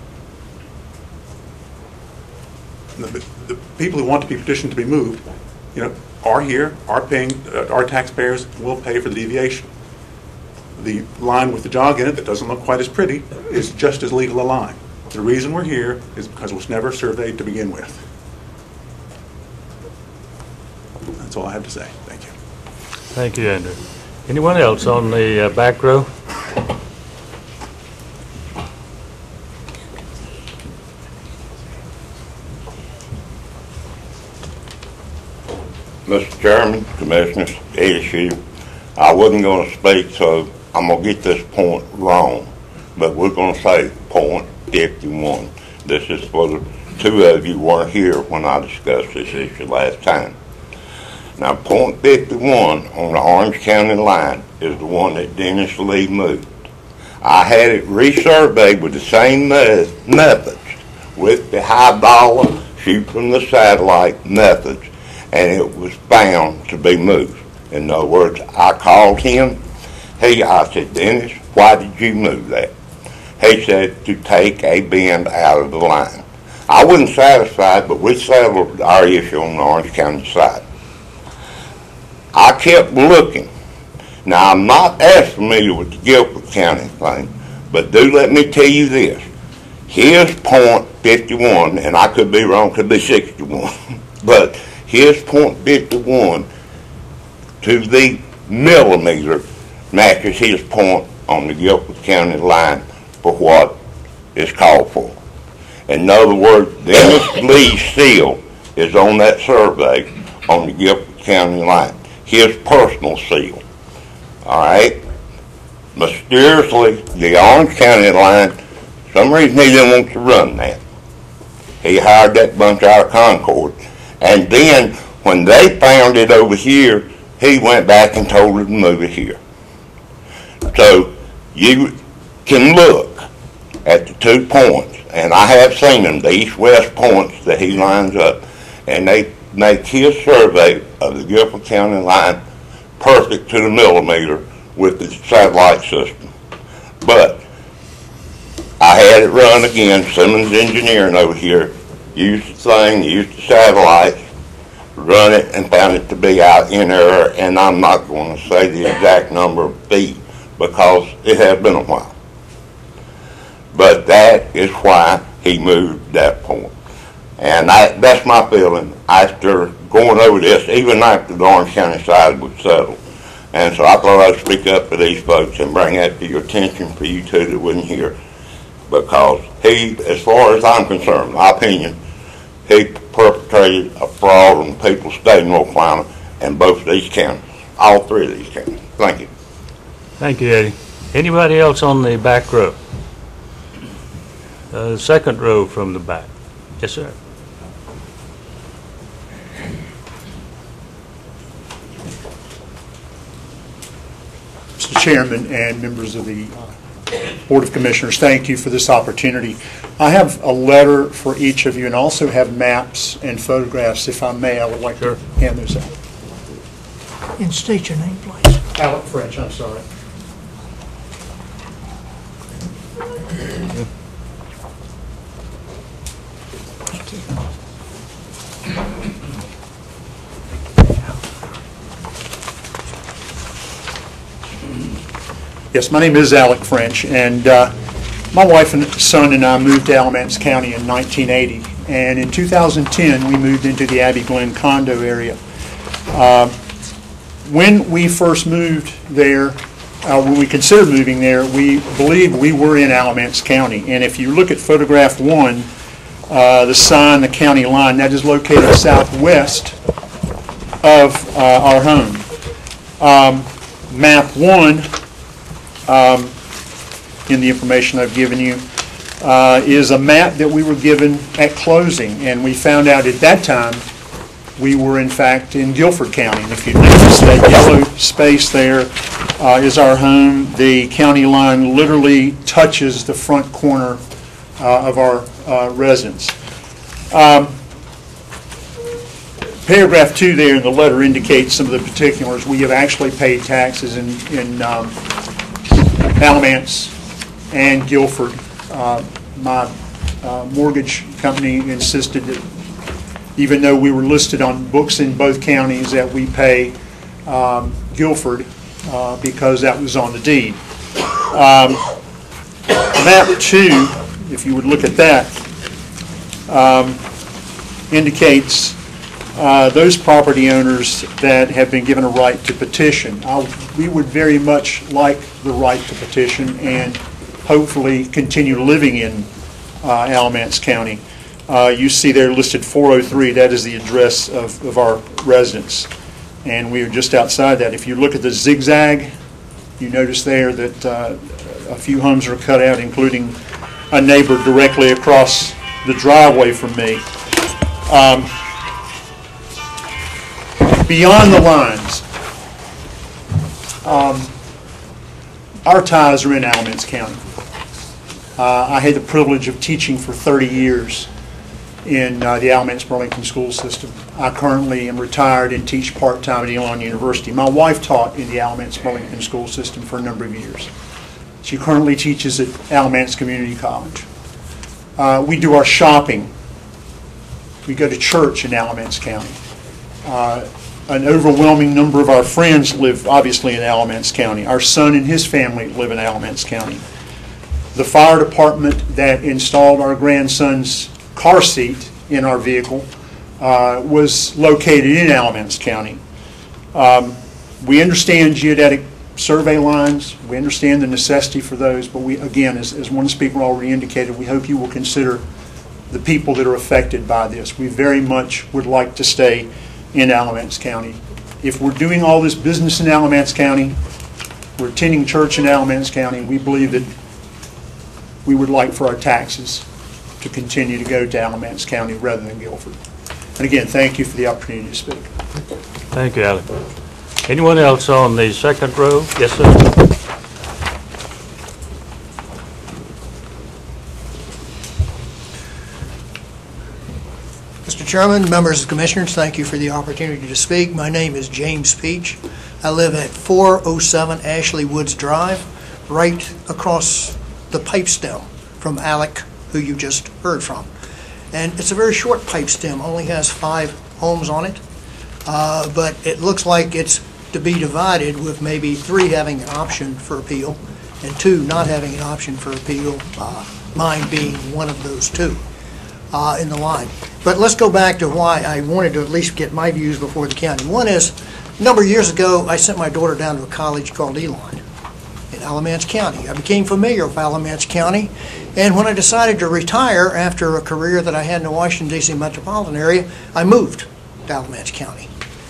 Speaker 20: The, the people who want to be petitioned to be moved, you know, are here, are paying, uh, our taxpayers will pay for the deviation. The line with the jog in it that doesn't look quite as pretty is just as legal a line. The reason we're here is because it was never surveyed to begin with. That's all I have to say. Thank you.
Speaker 2: Thank you, Andrew. Anyone else on the uh, back row?
Speaker 21: Mister Chairman, Commissioners, issue. I wasn't going to speak, so I'm going to get this point wrong. But we're going to say point fifty-one. This is for the two of you weren't here when I discussed this issue last time. Now, point fifty-one on the Orange County line is the one that Dennis Lee moved. I had it resurveyed with the same methods, with the high dollar, shoot from the satellite methods, and it was found to be moved. In other words, I called him. He, I said, Dennis, why did you move that? He said, to take a bend out of the line. I wasn't satisfied, but we settled our issue on the Orange County side. I kept looking. Now, I'm not as familiar with the Guilford County thing, but do let me tell you this. Here's point fifty-one, and I could be wrong, could be sixty-one, but here's point fifty-one to the millimeter matches his point on the Guilford County line for what is called for. In other words, Dennis Lee's seal is on that survey on the Guilford County line, his personal seal. All right? Mysteriously, the Orange County line, for some reason he didn't want to run that. He hired that bunch out of Concord. And then, when they found it over here, he went back and told them to move it here. So, you can look at the two points, and I have seen them, the east-west points that he lines up, and they make his survey of the Guilford County line perfect to the millimeter with the satellite system. But I had it run again. Simmons Engineering over here used the thing, used the satellite, run it, and found it to be out in error. And I'm not going to say the exact number of feet because it has been a while. But that is why he moved that point. And I, that's my feeling after going over this, even after the Orange County side was settled. And so I thought I'd speak up for these folks and bring that to your attention for you two that wasn't here. Because he, as far as I'm concerned, my opinion, he perpetrated a fraud on the people of the state of North Carolina and both of these counties, all three of these counties. Thank you.
Speaker 2: Thank you, Eddie. Anybody else on the back row? Uh, second row from the back. Yes, sir.
Speaker 4: Mister Chairman and members of the uh, Board of Commissioners, thank you for this opportunity. I have a letter for each of you and also have maps and photographs. If I may, I would like sure. to hand those out.
Speaker 8: And state your name, please.
Speaker 4: Alec French, I'm sorry. Yes, my name is Alec French, and uh, my wife and son and I moved to Alamance County in nineteen eighty, and in two thousand ten we moved into the Abbey Glen condo area. Uh, when we first moved there, uh, when we considered moving there, we believed we were in Alamance County, and if you look at photograph one, uh, the sign, the county line, that is located southwest of uh, our home. Um, map one, Um, in the information I've given you, uh, is a map that we were given at closing, and we found out at that time we were in fact in Guilford County. And if you notice that yellow space there uh, is our home. The county line literally touches the front corner uh, of our uh, residence. Um, paragraph two there in the letter indicates some of the particulars. We have actually paid taxes in, in um, Alamance and Guilford. Uh, my uh, mortgage company insisted that even though we were listed on books in both counties that we pay um, Guilford uh, because that was on the deed. Um, map two, if you would look at that, um, indicates Uh, those property owners that have been given a right to petition. I'll, we would very much like the right to petition and hopefully continue living in uh, Alamance County. Uh, you see there listed four oh three, that is the address of, of our residence. And we are just outside that. If you look at the zigzag, you notice there that uh, a few homes are cut out, including a neighbor directly across the driveway from me. Um, Beyond the lines, um, our ties are in Alamance County. Uh, I had the privilege of teaching for thirty years in uh, the Alamance Burlington school system. I currently am retired and teach part-time at Elon University. My wife taught in the Alamance Burlington school system for a number of years. She currently teaches at Alamance Community College. Uh, we do our shopping. We go to church in Alamance County. Uh, An overwhelming number of our friends live, obviously, in Alamance County. Our son and his family live in Alamance County. The fire department that installed our grandson's car seat in our vehicle uh, was located in Alamance County. Um, we understand geodetic survey lines. We understand the necessity for those, but we, again, as, as one speaker already indicated, we hope you will consider the people that are affected by this. We very much would like to stay in Alamance County. If we're doing all this business in Alamance County, we're attending church in Alamance County, we believe that we would like for our taxes to continue to go to Alamance County rather than Guilford. And again, thank you for the opportunity to speak.
Speaker 2: Thank you, Alec. Anyone else on the second row? Yes, sir.
Speaker 8: Mister Chairman, members of the Commissioners, thank you for the opportunity to speak. My name is James Peach. I live at four oh seven Ashley Woods Drive, right across the pipe stem from Alec, who you just heard from. And it's a very short pipe stem, only has five homes on it, uh, but it looks like it's to be divided with maybe three having an option for appeal and two not having an option for appeal, uh, mine being one of those two uh, in the line. But let's go back to why I wanted to at least get my views before the county. One is, a number of years ago, I sent my daughter down to a college called Elon in Alamance County. I became familiar with Alamance County, and when I decided to retire after a career that I had in the Washington, D C metropolitan area, I moved to Alamance County.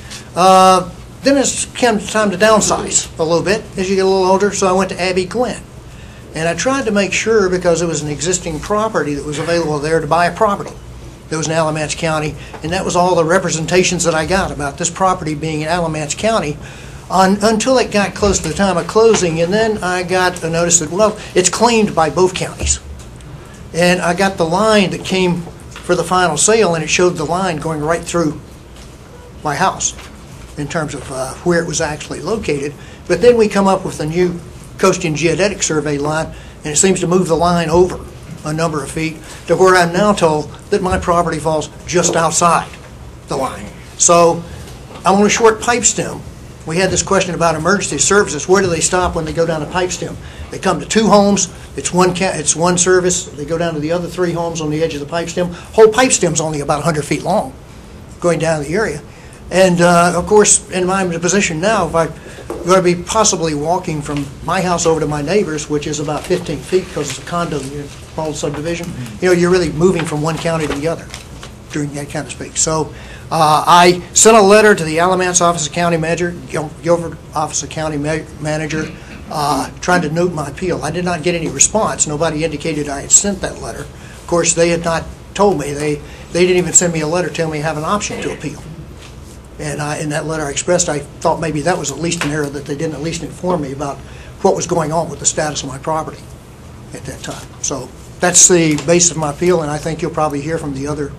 Speaker 8: Uh, then it came time to downsize a little bit as you get a little older, so I went to Abbey Glen. And I tried to make sure, because it was an existing property that was available there, to buy a property that was in Alamance County, and that was all the representations that I got about this property being in Alamance County on, until it got close to the time of closing, and then I got a notice that, well, it's claimed by both counties. And I got the line that came for the final sale, and it showed the line going right through my house in terms of uh, where it was actually located. But then we come up with a new Coastal Geodetic Survey line, and it seems to move the line over a number of feet to where I'm now told that my property falls just outside the line. So I'm on a short pipe stem. We had this question about emergency services. Where do they stop when they go down a pipe stem? They come to two homes. It's one ca it's one service. They go down to the other three homes on the edge of the pipe stem. Whole pipe stem's only about one hundred feet long, going down the area. And uh, of course, in my position now, if I'm going to be possibly walking from my house over to my neighbor's, which is about fifteen feet because it's a condo small subdivision, you know, you're really moving from one county to the other during that kind of speak. So uh, I sent a letter to the Alamance Office of County Manager, Gil Guilford Office of County Ma Manager, uh, trying to note my appeal. I did not get any response. Nobody indicated I had sent that letter. Of course, they had not told me. They, they didn't even send me a letter telling me I have an option to appeal. And I, in that letter I expressed, I thought maybe that was at least an error, that they didn't at least inform me about what was going on with the status of my property at that time. So that's the basis of my appeal, and I think you'll probably hear from the other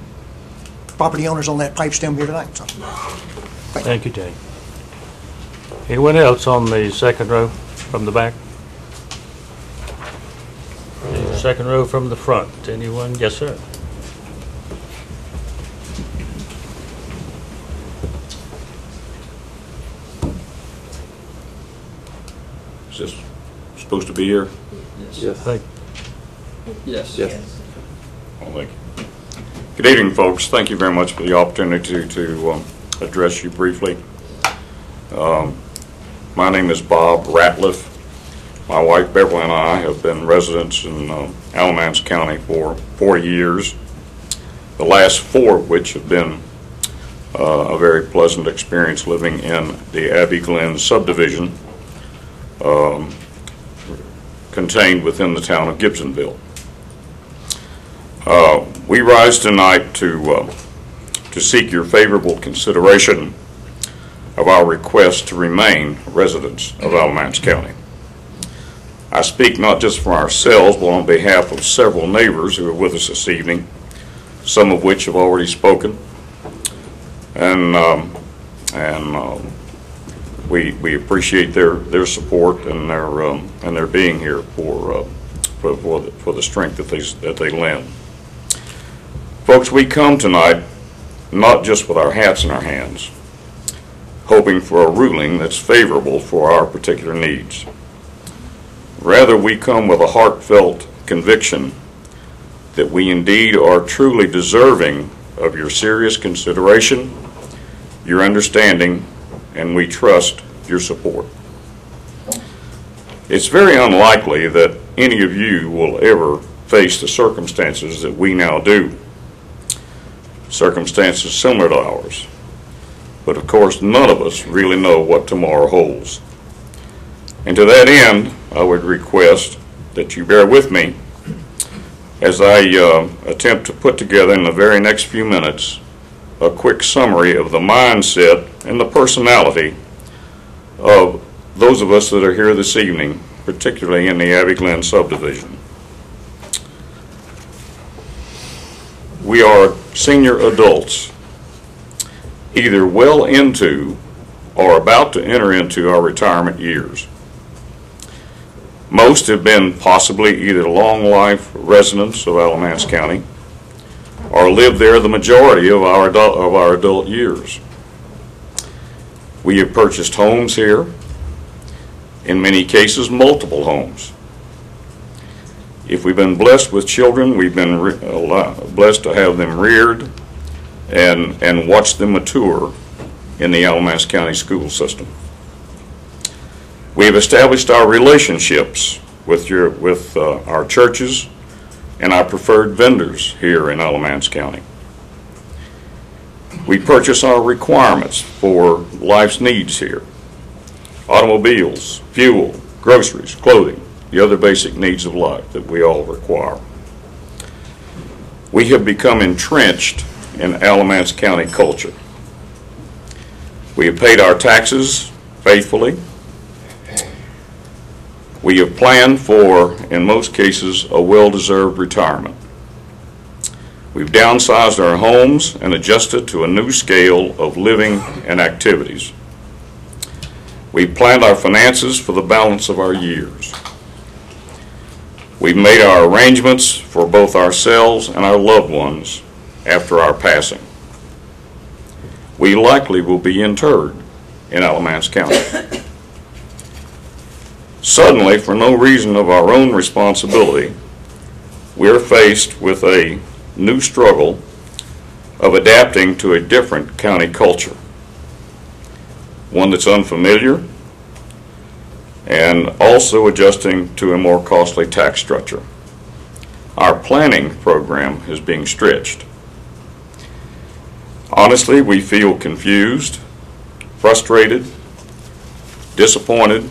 Speaker 8: property owners on that pipe stem here tonight. So, thank,
Speaker 2: thank you, Jay. Anyone else on the second row from the back? The second row from the front. Anyone? Yes, sir.
Speaker 6: Is this supposed to be here?
Speaker 9: Yes.
Speaker 2: Thank
Speaker 9: Yes.
Speaker 6: Yes. Well, thank you. Good evening, folks. Thank you very much for the opportunity to, to um, address you briefly. Um, my name is Bob Ratliff. My wife Beverly and I have been residents in uh, Alamance County for forty years, the last four of which have been uh, a very pleasant experience living in the Abbey Glen subdivision, Um, contained within the town of Gibsonville. Uh, we rise tonight to uh, to seek your favorable consideration of our request to remain residents of Alamance County. I speak not just for ourselves, but on behalf of several neighbors who are with us this evening, some of which have already spoken, and um, and. Um, We, we appreciate their, their support and their um, and their being here for uh, for for the, for the strength that they that they lend. Folks, we come tonight not just with our hats in our hands, hoping for a ruling that's favorable for our particular needs. Rather, we come with a heartfelt conviction that we indeed are truly deserving of your serious consideration, your understanding, and we trust your support. It's very unlikely that any of you will ever face the circumstances that we now do, circumstances similar to ours. But of course, none of us really know what tomorrow holds. And to that end, I would request that you bear with me as I uh, attempt to put together in the very next few minutes a quick summary of the mindset and the personality of those of us that are here this evening, particularly in the Abbey Glen subdivision. We are senior adults, either well into or about to enter into our retirement years. Most have been possibly either long life residents of Alamance County or lived there the majority of our adult, of our adult years. We have purchased homes here, in many cases multiple homes. If we've been blessed with children, we've been re blessed to have them reared and, and watch them mature in the Alamance County school system. We have established our relationships with, your, with uh, our churches and our preferred vendors here in Alamance County. We purchase our requirements for life's needs here: automobiles, fuel, groceries, clothing, the other basic needs of life that we all require. We have become entrenched in Alamance County culture. We have paid our taxes faithfully. We have planned for, in most cases, a well-deserved retirement. We've downsized our homes and adjusted to a new scale of living and activities. We've planned our finances for the balance of our years. We've made our arrangements for both ourselves and our loved ones after our passing. We likely will be interred in Alamance County. Suddenly, for no reason of our own responsibility, we're faced with a new struggle of adapting to a different county culture, one that's unfamiliar, and also adjusting to a more costly tax structure. Our planning program is being stretched. Honestly, we feel confused, frustrated, disappointed,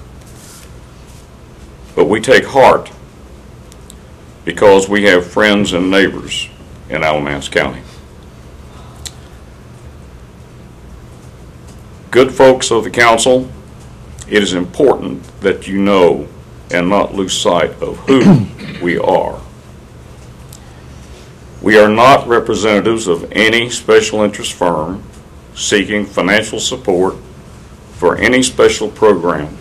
Speaker 6: but we take heart because we have friends and neighbors in Alamance County. Good folks of the council, it is important that you know and not lose sight of who we are. We are not representatives of any special interest firm seeking financial support for any special program.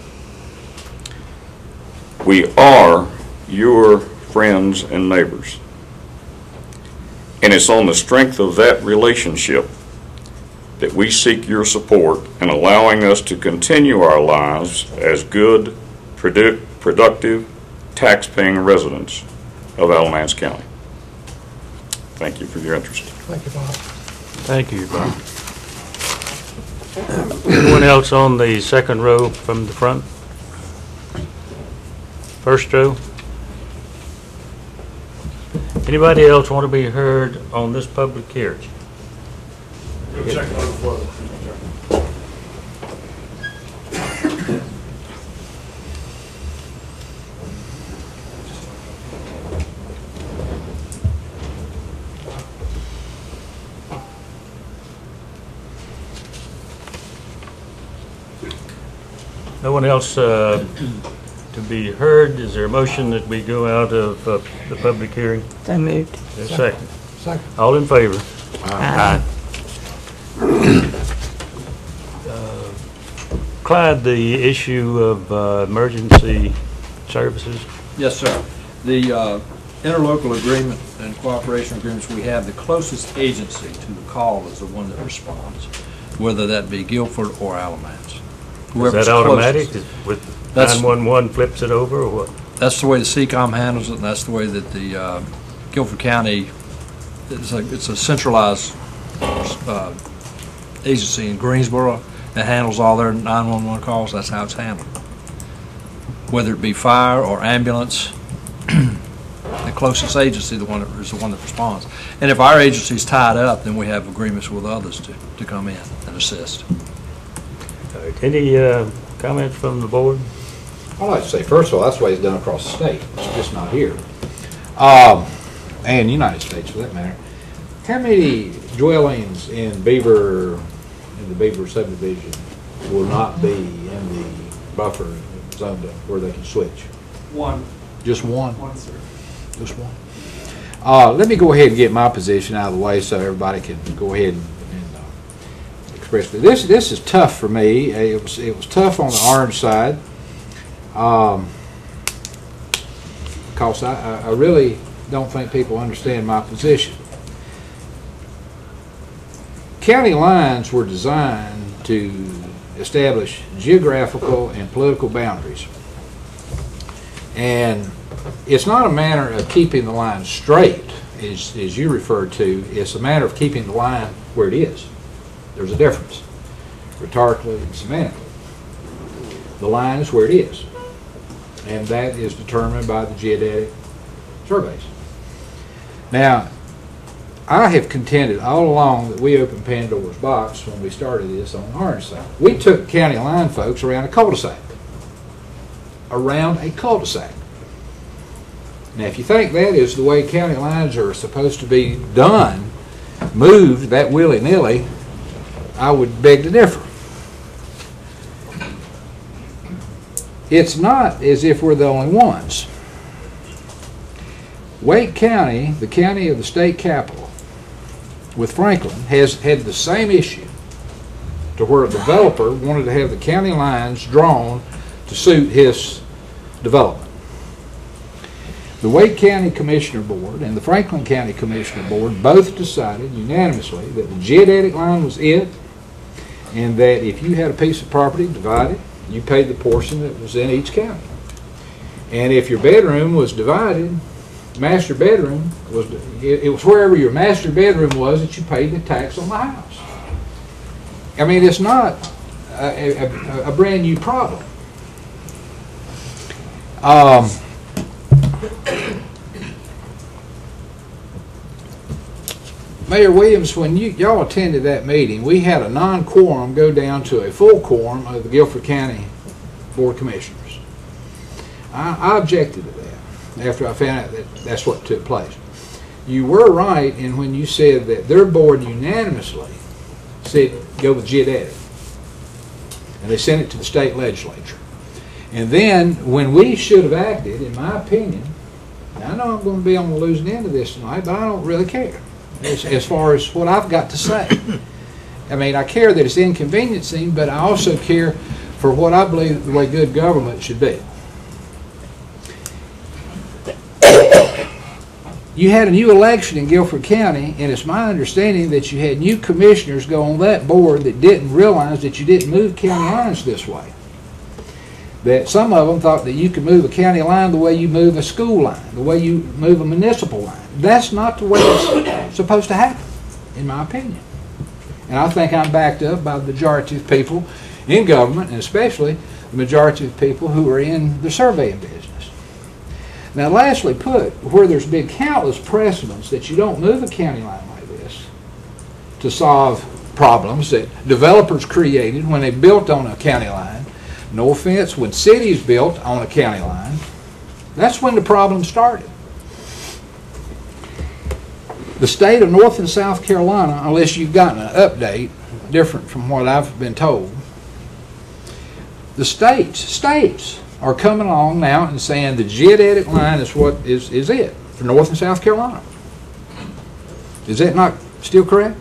Speaker 6: We are your friends and neighbors. And it's on the strength of that relationship that we seek your support in allowing us to continue our lives as good, produ productive, tax-paying residents of Alamance County. Thank you for your interest.
Speaker 2: Thank you, Bob. Thank you, Bob. Anyone else on the second row from the front? First row? Anybody else want to be heard on this public hearing? No one else uh, to be heard. Is there a motion that we go out of uh, the public hearing?
Speaker 7: So moved.
Speaker 2: A second.
Speaker 7: Second.
Speaker 2: All in favor?
Speaker 7: Aye.
Speaker 2: Aye. Uh, Clyde, the issue of uh, emergency services?
Speaker 11: Yes, sir. The uh, interlocal agreement and cooperation agreements we have, the closest agency to the call is the one that responds, whether that be Guilford or Alamance.
Speaker 2: Is that automatic? Is with nine one one flips it over, or what?
Speaker 11: That's the way the C COM handles it, and that's the way that the uh, Guilford County, it's a, it's a centralized uh, agency in Greensboro,
Speaker 9: that handles all their nine one one calls. That's how it's handled. Whether it be fire or ambulance, the closest agency the one that is the one that responds. And if our agency is tied up, then we have agreements with others to, to come in and assist.
Speaker 2: All right. Any uh, comments from the board?
Speaker 11: I'd like to say, first of all, that's the way it's done across the state. It's just not here. Um, and the United States, for that matter. How many dwellings in Beaver, in the Beaver subdivision, will not be in the buffer zone where they can switch?
Speaker 10: One.
Speaker 11: Just one?
Speaker 10: One, sir.
Speaker 11: Just one. Uh, let me go ahead and get my position out of the way so everybody can go ahead and, and uh, express it. This this is tough for me. It was it was tough on the orange side. Um, because I, I really don't think people understand my position. County lines were designed to establish geographical and political boundaries. And it's not a matter of keeping the line straight, as, as you referred to. It's a matter of keeping the line where it is. There's a difference, rhetorically and semantically. The line is where it is. And that is determined by the geodetic surveys. Now, I have contended all along that we opened Pandora's box when we started this on the orange side. We took county line folks around a cul-de-sac. Around a cul-de-sac. Now, if you think that is the way county lines are supposed to be done, moved that willy-nilly, I would beg to differ. It's not as if we're the only ones. Wake County, the county of the state capital, with Franklin, has had the same issue to where a developer wanted to have the county lines drawn to suit his development. The Wake County Commissioner Board and the Franklin County Commissioner Board both decided unanimously that the geodetic line was it, and that if you had a piece of property divided, you paid the portion that was in each county. And if your bedroom was divided, master bedroom was, it, it was wherever your master bedroom was that you paid the tax on the house. I mean, it's not a, a, a brand new problem. Um, Mayor Williams, when you y'all attended that meeting, we had a non-quorum go down to a full quorum of the Guilford County Board of Commissioners. I, I objected to that after I found out that that's what took place. You were right in when you said that their board unanimously said go with geodetic, and they sent it to the state legislature. And then when we should have acted, in my opinion, I know I'm going to be on the losing end of this tonight, but I don't really care. As, as far as what I've got to say. I mean, I care that it's inconveniencing, but I also care for what I believe the way good government should be. You had a new election in Guilford County, and it's my understanding that you had new commissioners go on that board that didn't realize that you didn't move county lines this way. That some of them thought that you could move a county line the way you move a school line, the way you move a municipal line. That's not the way it's supposed to happen, in my opinion. And I think I'm backed up by the majority of people in government, and especially the majority of people who are in the surveying business. Now, lastly put, where there's been countless precedents that you don't move a county line like this to solve problems that developers created when they built on a county line. No offense, when cities built on a county line, that's when the problem started. The state of North and South Carolina, unless you've gotten an update different from what I've been told, the states, states are coming along now and saying the geodetic line is what is, is it for North and South Carolina. Is that not still correct?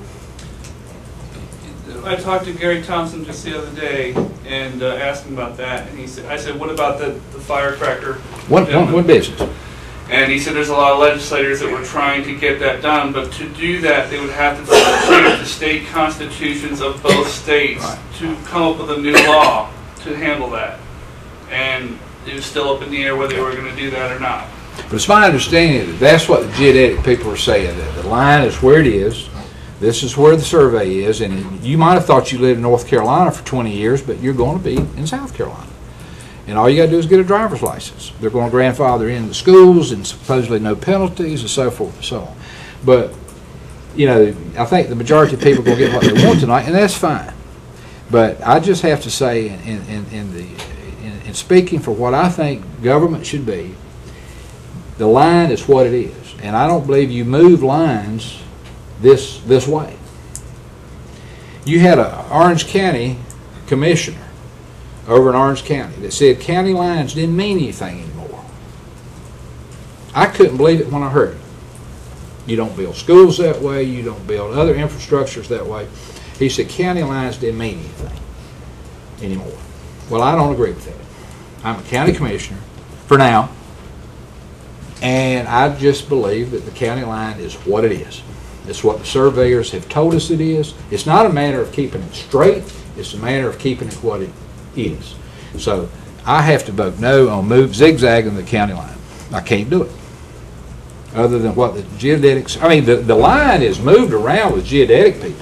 Speaker 10: I talked to Gary Thompson just the other day and uh, asked him about that, and he said, "I said, what about the, the firecracker?"
Speaker 11: What, what, what business?
Speaker 10: And he said there's a lot of legislators that were trying to get that done, but to do that, they would have to change the state constitutions of both states right. to come up with a new law to handle that. And it was still up in the air whether they were going to do that or not.
Speaker 11: But it's my understanding that that's what the geodetic people are saying, that the line is where it is, This is where the survey is, and you might have thought you lived in North Carolina for twenty years, but you're going to be in South Carolina. And all you got to do is get a driver's license. They're going to grandfather in the schools and supposedly no penalties and so forth and so on. But, you know, I think the majority of people are going to get what they want tonight, and that's fine. But I just have to say, in, in, in, the, in, in speaking for what I think government should be, the line is what it is. And I don't believe you move lines this, this way. You had an Orange County commissioner over in Orange County that said county lines didn't mean anything anymore. I couldn't believe it when I heard it. You don't build schools that way, you don't build other infrastructures that way. He said county lines didn't mean anything anymore. Well, I don't agree with that. I'm a county commissioner for now, and I just believe that the county line is what it is. It's what the surveyors have told us it is. It's not a matter of keeping it straight, it's a matter of keeping it what it is. So I have to vote no on move zigzagging the county line. I can't do it. Other than what the geodetics, I mean, the, the line is moved around with geodetic people.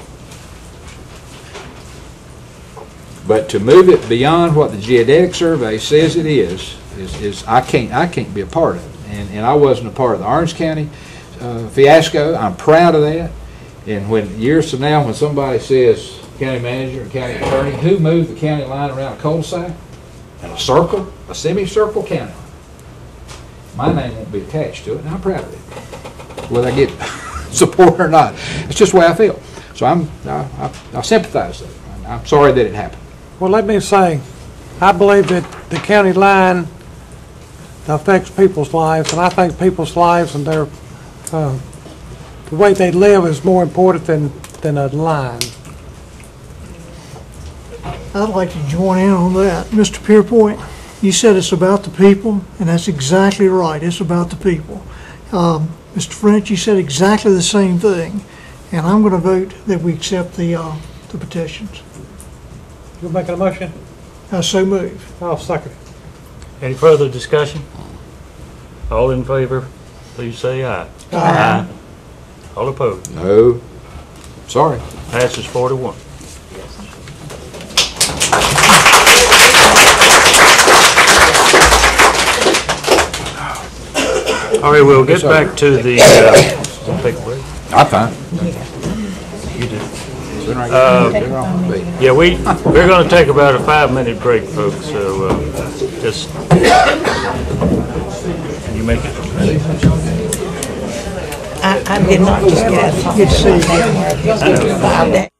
Speaker 11: But to move it beyond what the geodetic survey says it is, is, is I can't I can't be a part of it. And, and I wasn't a part of the Orange County uh, fiasco. I'm proud of that. And when years from now, when somebody says county manager and county attorney, who moved the county line around a cul-de-sac and a circle, a semicircle county line, my name won't be attached to it, and I'm proud of it, whether I get support or not. It's just the way I feel. So I'm I, I, I sympathize with it. I'm sorry that it happened.
Speaker 7: Well, let me say, I believe that the county line affects people's lives, and I think people's lives and their uh, the way they live is more important than than a line.
Speaker 22: I'd like to join in on that. Mister Pierpoint, you said it's about the people, and that's exactly right. It's about the people. Um, Mister French, you said exactly the same thing, and I'm going to vote that we accept the uh, the petitions.
Speaker 7: You making a motion?
Speaker 22: I so move.
Speaker 7: I'll second it.
Speaker 2: Any further discussion? All in favor, please say aye.
Speaker 22: Aye.
Speaker 2: Aye. All opposed?
Speaker 11: No. Sorry.
Speaker 2: Passes four to one. All right, we'll get back to the, uh, take a break.
Speaker 11: I'm fine.
Speaker 2: You do. Uh, yeah, we, we're going to take about a five-minute break, folks, so uh, just, can you make it?
Speaker 22: I, I did not just get it. Good to see you.
Speaker 2: I know.